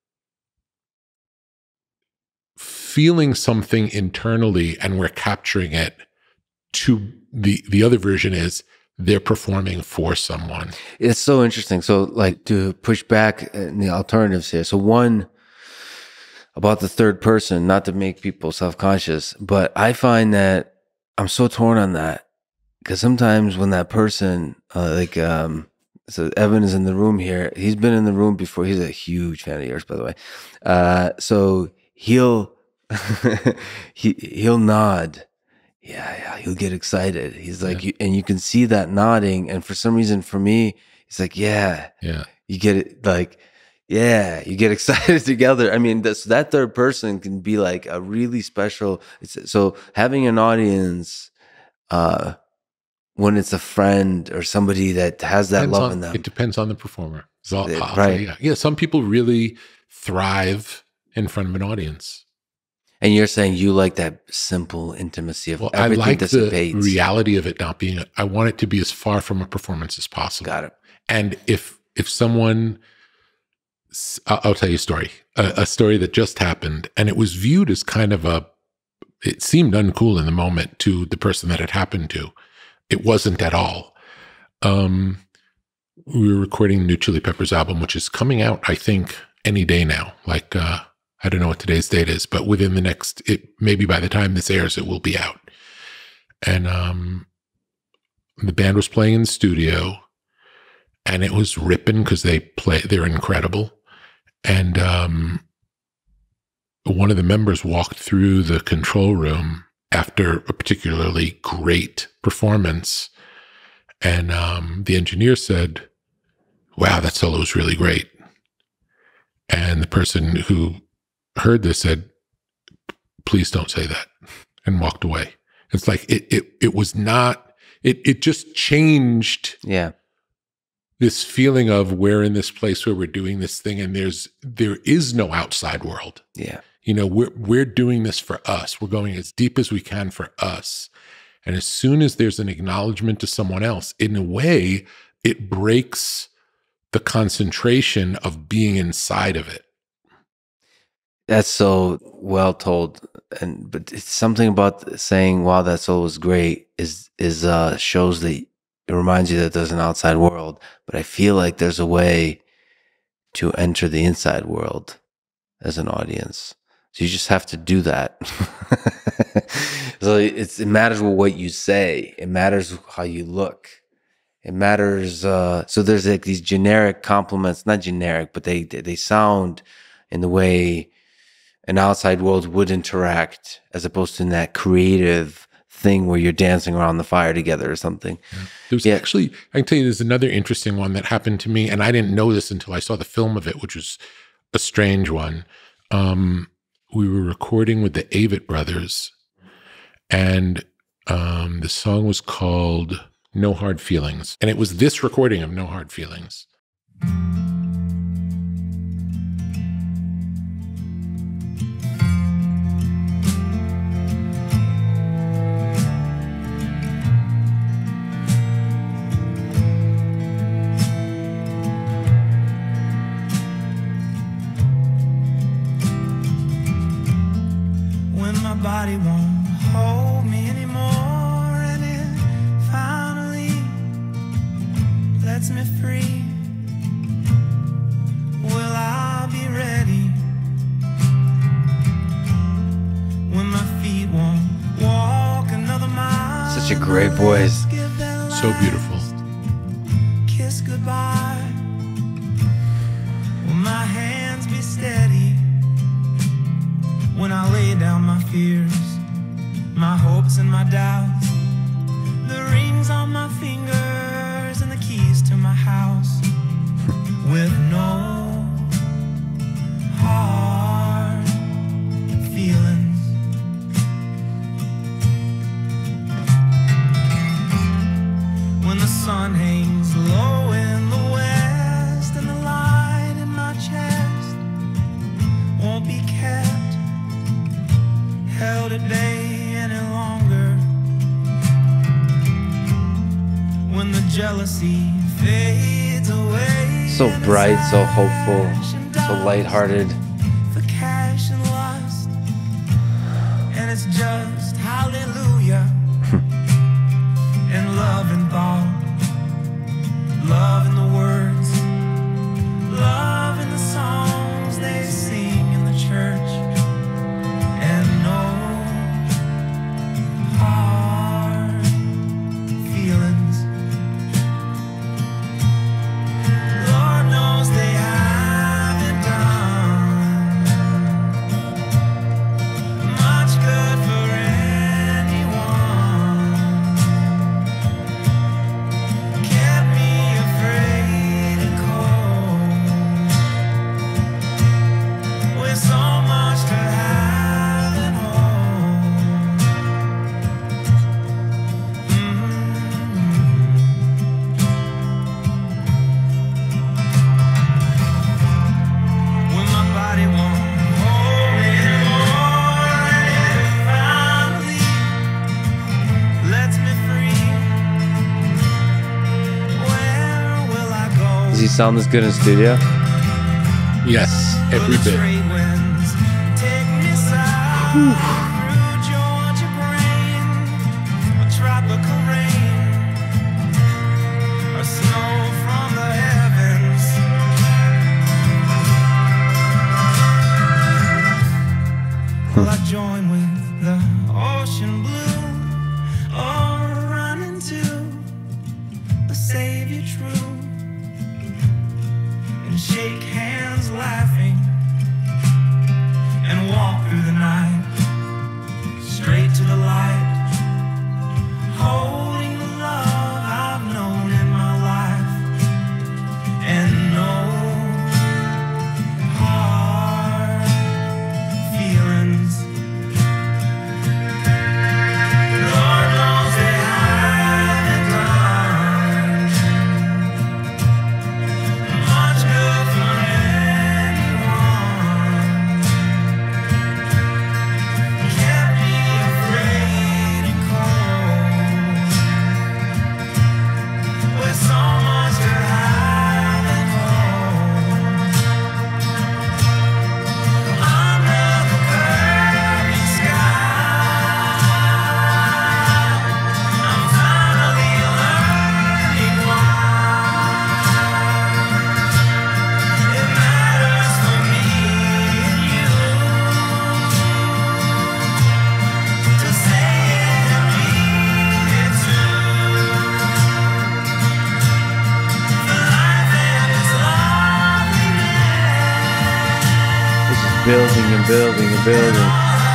feeling something internally and we're capturing it, to the other version is they're performing for someone. It's so interesting. So, like, to push back in the alternatives here. So, one, about the third person, not to make people self-conscious, but I find that I'm so torn on that, because sometimes when that person, so Evan is in the room here. He's been in the room before. He's a huge fan of yours, by the way. So he'll he'll nod. Yeah, he'll get excited. He's like, and you can see that nodding. And for some reason, for me, he's like, yeah, you get it, like, yeah, you get excited together. I mean, that third person can be like a really special. So having an audience, when it's a friend or somebody that has that love in them, it depends on the performer. I'll Right. say, yeah. Some people really thrive in front of an audience. and you're saying you like that simple intimacy of Well, I everything like dissipates. the reality of it not being. I want it to be as far from a performance as possible. Got it. And if someone, I'll tell you a story, a story that just happened, and it was viewed as kind of it seemed uncool in the moment to the person that it happened to. It wasn't at all. We were recording the new Chili Peppers album, which is coming out, I think, any day now. Like, I don't know what today's date is, but within the next, maybe by the time this airs, it will be out. And the band was playing in the studio, and it was ripping because they're incredible. And one of the members walked through the control room after a particularly great performance, and the engineer said, "Wow, that solo was really great." And the person who heard this said, "Please don't say that," and walked away. It's like it was not. It just changed. Yeah. this feeling of we're in this place where we're doing this thing, and there is no outside world. Yeah. You know, we're doing this for us. We're going as deep as we can for us. And as soon as there's an acknowledgement to someone else, in a way, it breaks the concentration of being inside of it. That's so well told. But it's something about saying, wow, that soul was great is shows that it reminds you that there's an outside world. But I feel like there's a way to enter the inside world as an audience. So you just have to do that. So it matters what you say. It matters how you look. It matters. So there's like these generic compliments, not generic, but they sound in the way an outside world would interact, as opposed to in that creative thing where you're dancing around the fire together or something. There's actually, I can tell you, there's another interesting one that happened to me, and I didn't know this until I saw the film of it, which was a strange one. We were recording with the Avett Brothers, and the song was called No Hard Feelings. And it was this recording of No Hard Feelings. When my body won't hold me anymore, and it finally lets me free, will I be ready? When my feet won't walk another mile, Such a great voice. give that So beautiful. last kiss goodbye. Will my hands be steady when I lay down my fears, my hopes and my doubts, the rings on my fingers and the keys to my house, with no hard feelings. When the sun hangs low in the west and the light in my chest won't be kept, held at bay any longer. When the jealousy fades away, So and bright, so desire hopeful, and so doubt lighthearted. for cash and lust, and it's just hallelujah. And love and thought, love in the words, love in the songs they sing in the church, and no hard feelings. Lord knows they haven't done much good for anyone. Kept me afraid and cold, with so much to have and hold. When my body won't hold me anymore, and it finally lets me free, where will I go? Does he sound this good in studio? Yes, every Will the bit. trade winds take me south through Georgia grain, or tropical rain, or snow from the heavens? Will I join with the ocean blue, or run into a savior true, and shake hands laughing, and walk through the night straight to the light, holding the love I've known in my life, and no hard feelings. building and building and building.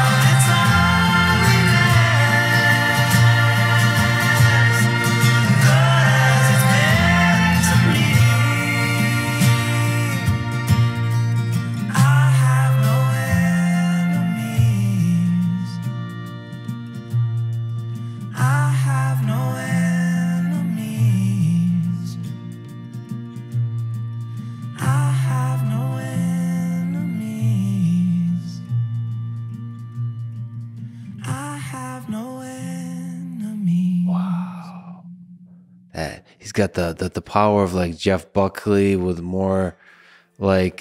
He's got the power of like Jeff Buckley with more like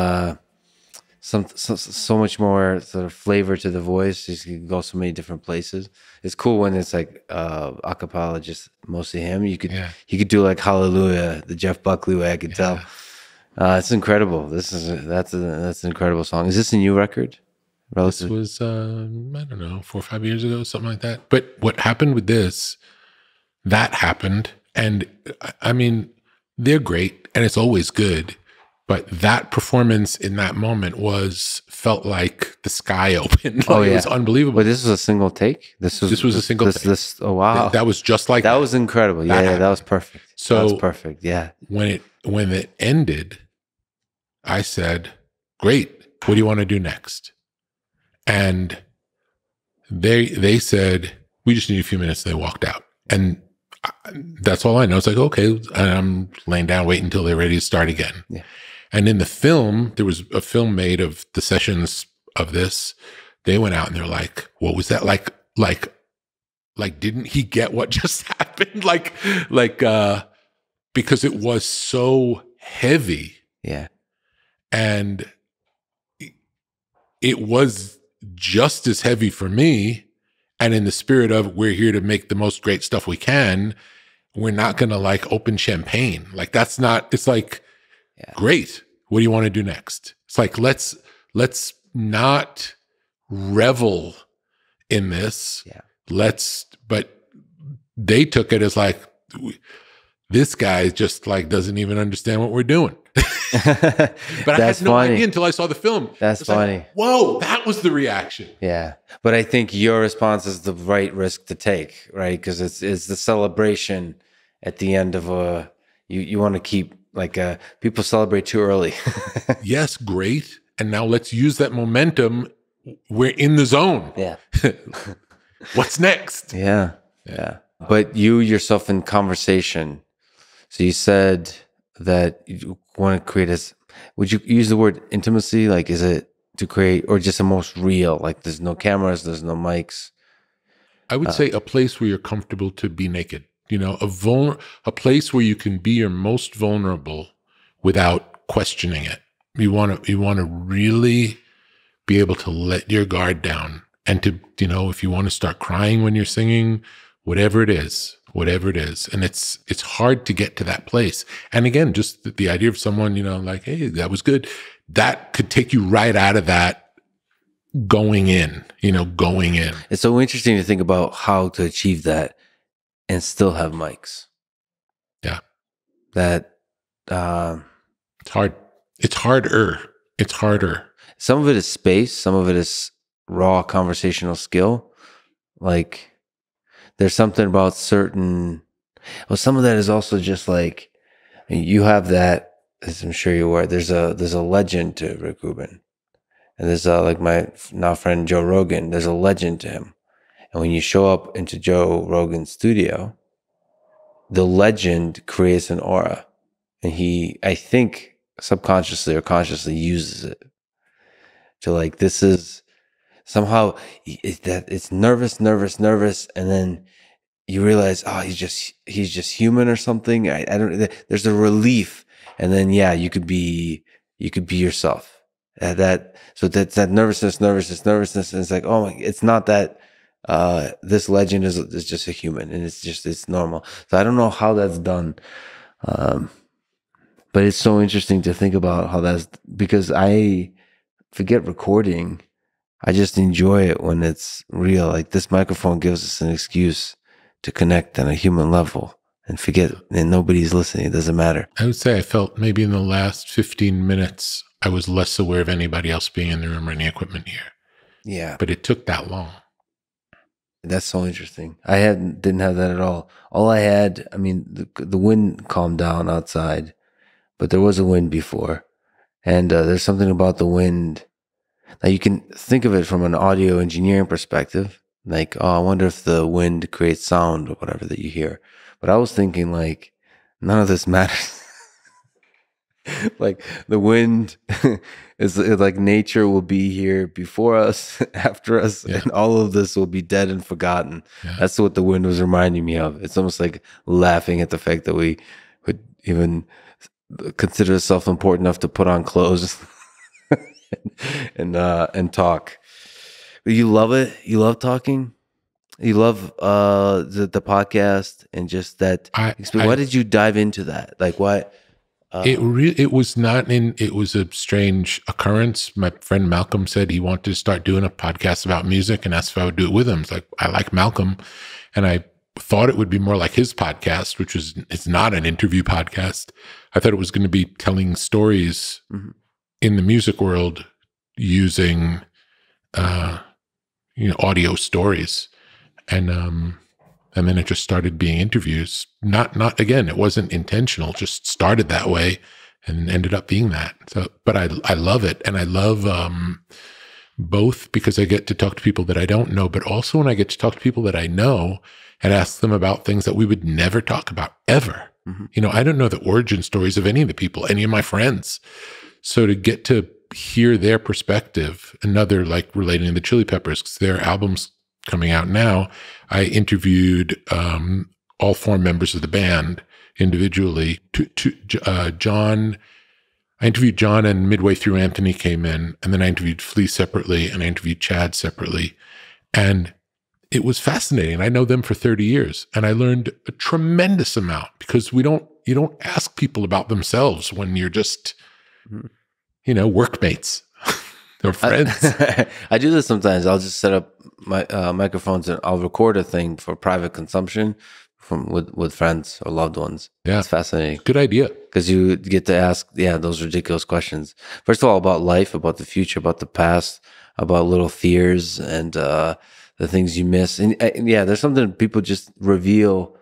so much more sort of flavor to the voice. He can go so many different places. It's cool when it's like a cappella, just mostly him. You could he could do like Hallelujah, the Jeff Buckley way. I could tell. It's incredible. That's an incredible song. Is this a new record? This was I don't know, 4 or 5 years ago, something like that. But what happened with this? That happened, and I mean, they're great, and it's always good. But that performance in that moment felt like the sky opened. Like, it was unbelievable. But this was a single take. This was a single take. Oh wow, that was just like that. Was incredible. Yeah, that was perfect. So that was perfect. Yeah. When it ended, I said, "Great. What do you want to do next?" And they said, "We just need a few minutes." They walked out, and that's all I know. It's like, okay, and I'm laying down, waiting until they're ready to start again. Yeah. And in the film, there was a film made of the sessions of this. They went out and they're like, "What was that like? Like, didn't he get what just happened? Because it was so heavy." Yeah. And it was just as heavy for me. And in the spirit of, we're here to make the most great stuff we can, we're not going to like open champagne. Like, that's not, it's like, great. What do you want to do next? It's like, let's not revel in this. Yeah. But they took it as like, this guy just like doesn't even understand what we're doing. But I had no idea until I saw the film. That's funny. Like, whoa, that was the reaction. Yeah. But I think your response is the right risk to take, right? Because it's the celebration at the end of you want to keep like people celebrate too early. Yes, great. And now let's use that momentum. We're in the zone. Yeah. What's next? Yeah. But you yourself in conversation. So you said that you want to create would you use the word intimacy? Like, is it to create, or just the most real? Like, there's no cameras, there's no mics. I would say a place where you're comfortable to be naked. You know, a place where you can be your most vulnerable without questioning it. You want to really be able to let your guard down, and to, you know, if you want to start crying when you're singing, whatever it is. And it's hard to get to that place. And again, just the idea of someone, you know, like, hey, that was good. That could take you right out of that going in. It's so interesting to think about how to achieve that and still have mics. Yeah. That it's hard. It's harder. Some of it is space, some of it is raw conversational skill. Like, there's something about some of that is also just like, you have that, as I'm sure you're aware, there's a legend to Rick Rubin. And there's like my now friend Joe Rogan, there's a legend to him. And when you show up into Joe Rogan's studio, the legend creates an aura. And he, I think, subconsciously or consciously uses it to like, this is somehow it's nervous, and then you realize, oh, he's just human or something. I don't. There's a relief, and then you could be yourself. So that's that nervousness. And it's like, oh my, it's not that. This legend is just a human, and it's normal. So I don't know how that's done, but it's so interesting to think about how that's, because I forget recording. I just enjoy it when it's real. Like, this microphone gives us an excuse to connect on a human level and forget, and nobody's listening. It doesn't matter. I would say I felt maybe in the last 15 minutes I was less aware of anybody else being in the room or any equipment here. Yeah. But it took that long. That's so interesting. I didn't have that at all. All I had, I mean, the wind calmed down outside, but there was a wind before. And there's something about the wind. Now you can think of it from an audio engineering perspective. Like, oh, I wonder if the wind creates sound or whatever that you hear. But I was thinking like, none of this matters. Like the wind is like nature will be here before us, after us, Yeah. and all of this will be dead and forgotten. Yeah. That's what the wind was reminding me of. It's almost like laughing at the fact that we would even consider ourselves important enough to put on clothes and talk. But you love it. You love talking. You love the podcast and just that. Why did you dive into that? Like what? It was a strange occurrence. My friend Malcolm said he wanted to start doing a podcast about music and asked if I would do it with him. It's like, I like Malcolm. And I thought it would be more like his podcast, which it's not an interview podcast. I thought it was going to be telling stories in the music world using, audio stories. And then it just started being interviews. Not again, it wasn't intentional, just started that way and ended up being that. So, but I love it. And I love both because I get to talk to people that I don't know, but also when I get to talk to people that I know and ask them about things that we would never talk about ever. I don't know the origin stories of any of the people, any of my friends. So to get to hear their perspective, another like relating to the Chili Peppers, because their album's coming out now, I interviewed all four members of the band individually. John, I interviewed John, and midway through Anthony came in, and then I interviewed Flea separately, and I interviewed Chad separately. And it was fascinating. I know them for 30 years, and I learned a tremendous amount because you don't ask people about themselves when you're just, workmates. They're friends. I do this sometimes. I'll just set up my microphones and I'll record a thing for private consumption with friends or loved ones. Yeah. It's fascinating. Good idea. Because you get to ask, those ridiculous questions. First of all, about life, about the future, about the past, about little fears and the things you miss. And there's something people just reveal,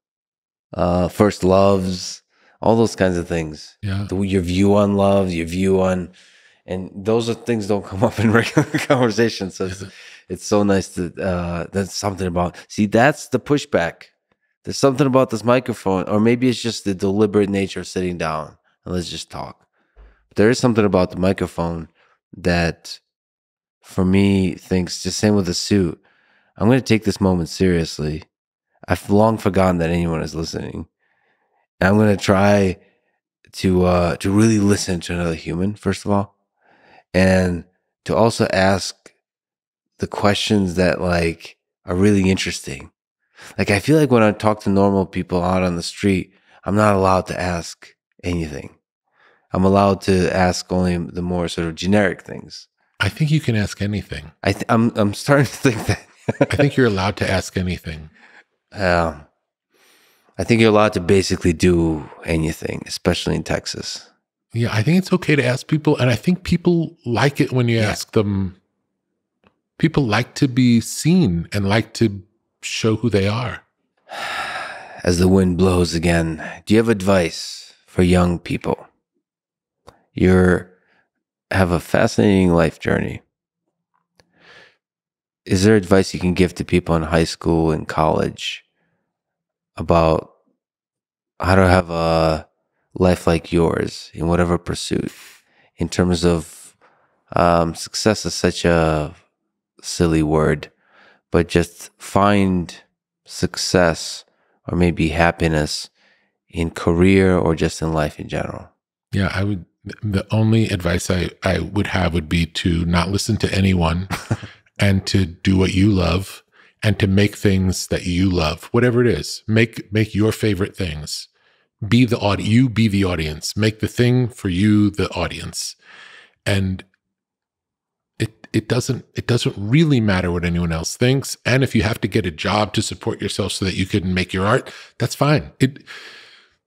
first loves, all those kinds of things. Yeah. Your view on love, your view on... And those are things don't come up in regular conversations. So it's so nice to, that's something about, see, that's the pushback. There's something about this microphone, or maybe it's just the deliberate nature of sitting down and let's just talk. But there is something about the microphone that for me thinks, just same with the suit, I'm going to take this moment seriously. I've long forgotten that anyone is listening. And I'm going to try to really listen to another human, first of all. And to also ask the questions that like are really interesting. Like I feel like when I talk to normal people out on the street, I'm not allowed to ask anything. I'm allowed to ask only the more sort of generic things. I think you can ask anything. I'm starting to think that. I think you're allowed to ask anything. I think you're allowed to basically do anything, especially in Texas. Yeah, I think it's okay to ask people, and I think people like it when you ask them. People like to be seen and like to show who they are. As the wind blows again, do you have advice for young people? You have a fascinating life journey. Is there advice you can give to people in high school and college about how to have a life like yours in whatever pursuit, in terms of success is such a silly word, but just find success or maybe happiness in career or just in life in general? Yeah, the only advice I would have would be to not listen to anyone and to do what you love and to make things that you love, whatever it is. Make your favorite things. Be the you be the audience. Make the thing for you the audience. And it doesn't really matter what anyone else thinks. And if you have to get a job to support yourself so that you can make your art, that's fine.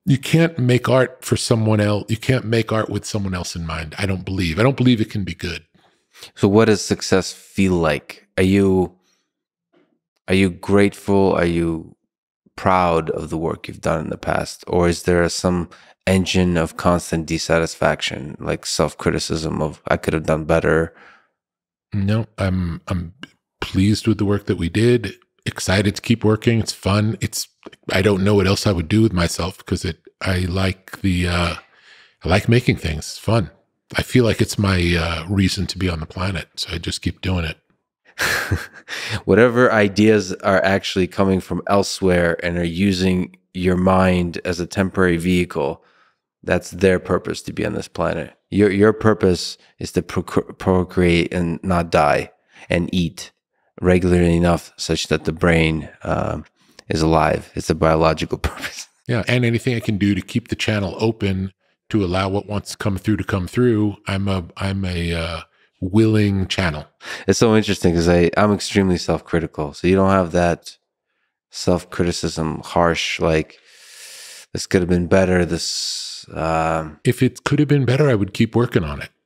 You can't make art for someone else. You can't make art with someone else in mind. I don't believe it can be good. So what does success feel like? Are you grateful? Are you proud of the work you've done in the past? Or is there some engine of constant dissatisfaction, like self-criticism of I could have done better? No, I'm pleased with the work that we did. Excited to keep working. It's fun. I don't know what else I would do with myself because I like making things. It's fun. I feel like it's my reason to be on the planet. So I just keep doing it. Whatever ideas are actually coming from elsewhere and are using your mind as a temporary vehicle, that's their purpose to be on this planet. Your purpose is to procreate and not die and eat regularly enough such that the brain is alive. It's a biological purpose. Yeah, and anything I can do to keep the channel open to allow what wants to come through. I'm a willing channel. It's so interesting because I'm extremely self-critical. So you don't have that self-criticism, harsh, like this could have been better. If it could have been better, I would keep working on it.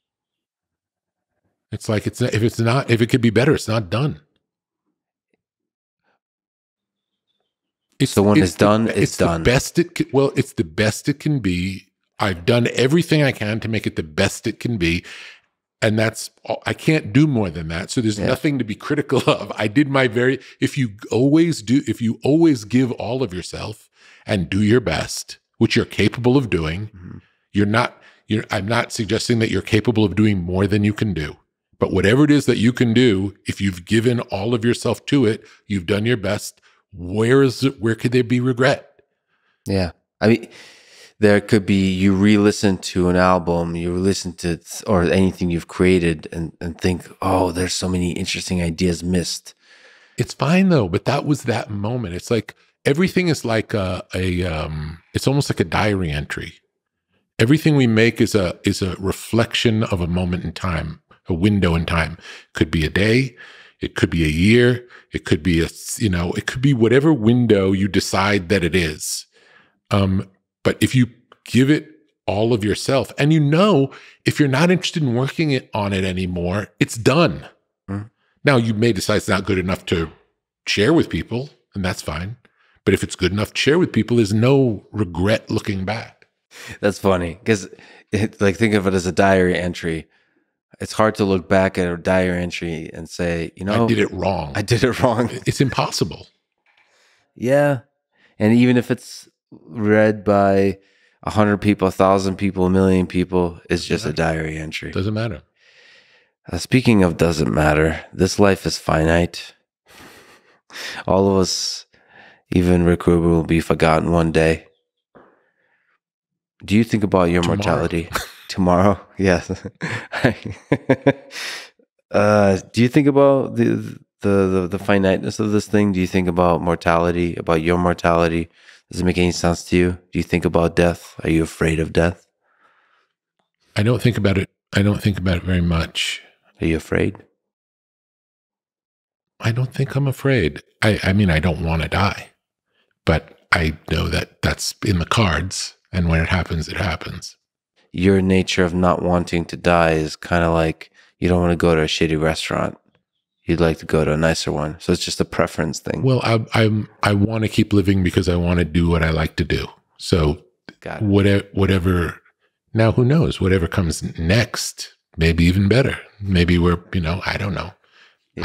It's like if it could be better, it's not done. So when it's done, it's done. It's the best it can be. I've done everything I can to make it the best it can be. And that's all. I can't do more than that. So there's nothing to be critical of. I did my if you always give all of yourself and do your best, which you're capable of doing, I'm not suggesting that you're capable of doing more than you can do. But whatever it is that you can do, if you've given all of yourself to it, you've done your best, where could there be regret? Yeah. I mean, there could be, you re-listen to an album, you listen to, or anything you've created and think, oh, there's so many interesting ideas missed. It's fine though, but that was that moment. It's like, everything is like it's almost like a diary entry. Everything we make is a reflection of a moment in time, a window in time. Could be a day, it could be a year, it could be it could be whatever window you decide that it is. But if you give it all of yourself, and if you're not interested in working on it anymore, it's done. Now you may decide it's not good enough to share with people, and that's fine. But if it's good enough to share with people, there's no regret looking back. That's funny because, think of it as a diary entry. It's hard to look back at a diary entry and say, I did it wrong. I did it wrong. It's impossible. Yeah. And even if it's read by 100 people, 1,000 people, 1,000,000 people, it's just a diary entry. Doesn't matter. Speaking of doesn't matter, this life is finite. All of us, even Rick Rubin, will be forgotten one day. Do you think about your mortality tomorrow? Yes. Do you think about the finiteness of this thing? Do you think about mortality, about your mortality? Does it make any sense to you? Do you think about death? Are you afraid of death? I don't think about it. I don't think about it very much. Are you afraid? I don't think I'm afraid. I mean, I don't want to die, but I know that that's in the cards. And when it happens, it happens. Your nature of not wanting to die is kind of like you don't want to go to a shitty restaurant. You'd like to go to a nicer one. So it's just a preference thing. Well, I want to keep living because I want to do what I like to do. So whatever. Now, who knows? Whatever comes next, maybe even better. Maybe we're, I don't know. Yeah.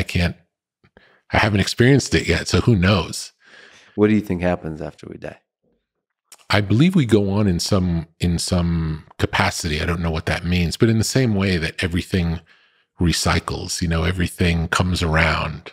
I haven't experienced it yet. So who knows? What do you think happens after we die? I believe we go on in some capacity. I don't know what that means, but in the same way that everything recycles, everything comes around.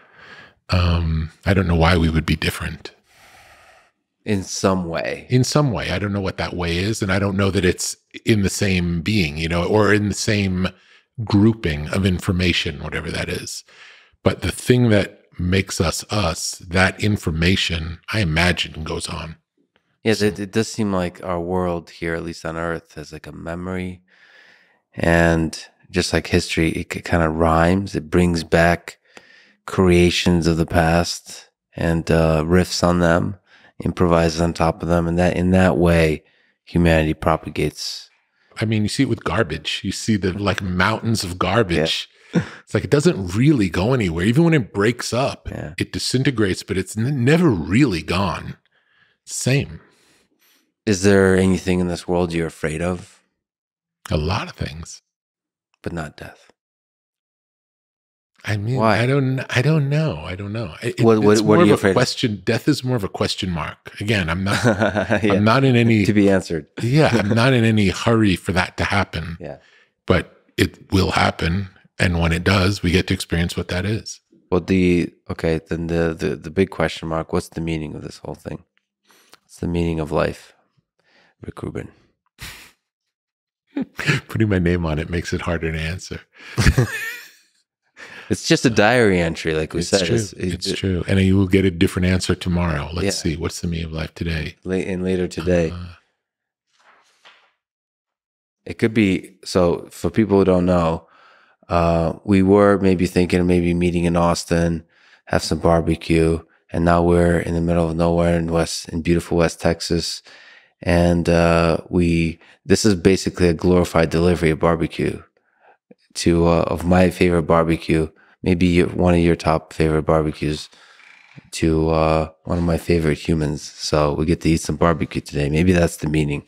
I don't know why we would be different. In some way. In some way. I don't know what that way is. And I don't know that it's in the same being, or in the same grouping of information, whatever that is. But the thing that makes us, that information, I imagine, goes on. Yes, it does seem like our world here, at least on Earth, has like a memory. And just like history, it kind of rhymes. It brings back creations of the past and riffs on them. improvises on top of them, and that in that way, humanity propagates. I mean, you see it with garbage. You see the like mountains of garbage. It's like it doesn't really go anywhere. Even when it breaks up, Yeah. it disintegrates, but it's never really gone. Same. Is there anything in this world you're afraid of, A lot of things. but not death? I mean, Why? I don't know. I don't know. What it's are more you of afraid a of? question. Death is more of a question mark. Again, I'm not. Yeah. I'm not in any. To be answered. Yeah, I'm not in any hurry for that to happen. Yeah. But it will happen, and when it does, we get to experience what that is. Well, then the big question mark. What's the meaning of this whole thing? What's the meaning of life, Rick Rubin? Putting my name on it makes it harder to answer. It's just a diary entry, like we It's said. true. It's true, and you will get a different answer tomorrow. Let's Yeah. see. What's the meaning of life today? Later today. Uh, It could be, so for people who don't know, we were maybe thinking of maybe meeting in Austin, have some barbecue, and now we're in the middle of nowhere in beautiful West Texas. And this is basically a glorified delivery of barbecue of my favorite barbecue, maybe one of your top favorite barbecues, to one of my favorite humans. So we get to eat some barbecue today. Maybe that's the meaning.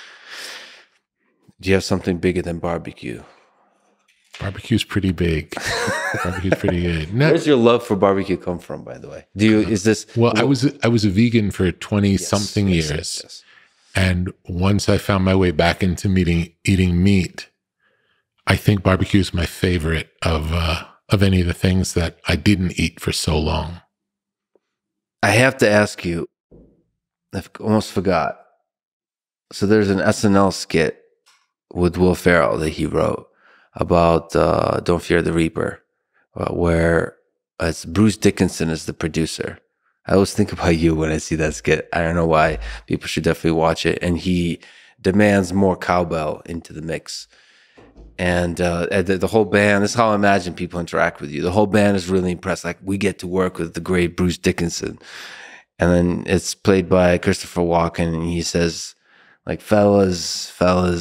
Do you have something bigger than barbecue? barbecue's pretty big. Barbecue's pretty good. No, Where's your love for barbecue come from, by the way? Is this well, I was a vegan for 20 something years. yes. And once I found my way back into eating meat, I think barbecue is my favorite of any of the things that I didn't eat for so long. I have to ask you, I almost forgot. So there's an SNL skit with Will Ferrell that he wrote about Don't Fear the Reaper, where it's Bruce Dickinson is the producer. I always think about you when I see that skit. I don't know why. People should definitely watch it. And he demands more cowbell into the mix. And the whole band, this is how I imagine people interact with you. The whole band is really impressed. Like, we get to work with the great Bruce Dickinson. And then it's played by Christopher Walken. And he says, like, fellas,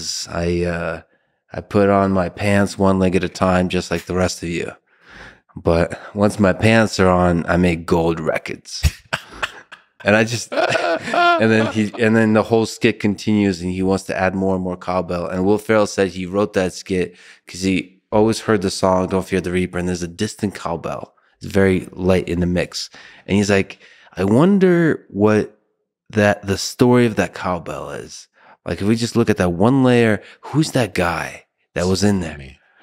I put on my pants one leg at a time, just like the rest of you. But once my pants are on, I make gold records. And I just, and then the whole skit continues, and he wants to add more and more cowbell. And Will Ferrell said he wrote that skit because he always heard the song "Don't Fear the Reaper," and there's a distant cowbell. It's very light in the mix, and he's like, I wonder what the story of that cowbell is. Like, if we just look at that one layer, who's that guy that was in there?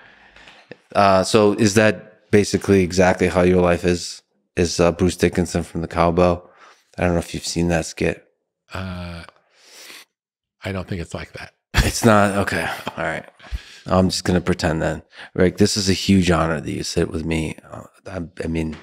So is that basically exactly how your life is? Is Bruce Dickinson from the cowbell? I don't know if you've seen that skit. I don't think it's like that. It's not? Okay. All right. I'm just going to pretend then. Rick, this is a huge honor that you sit with me. I mean,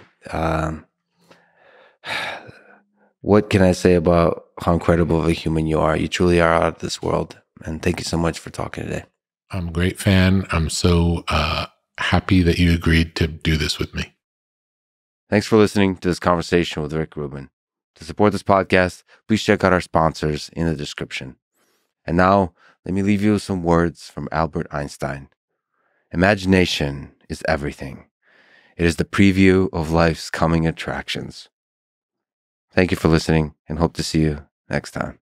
what can I say about how incredible of a human you are? You truly are out of this world. And thank you so much for talking today. I'm a great fan. I'm so happy that you agreed to do this with me. Thanks for listening to this conversation with Rick Rubin. To support this podcast, please check out our sponsors in the description. And now, let me leave you with some words from Albert Einstein. Imagination is everything. It is the preview of life's coming attractions. Thank you for listening, and hope to see you next time.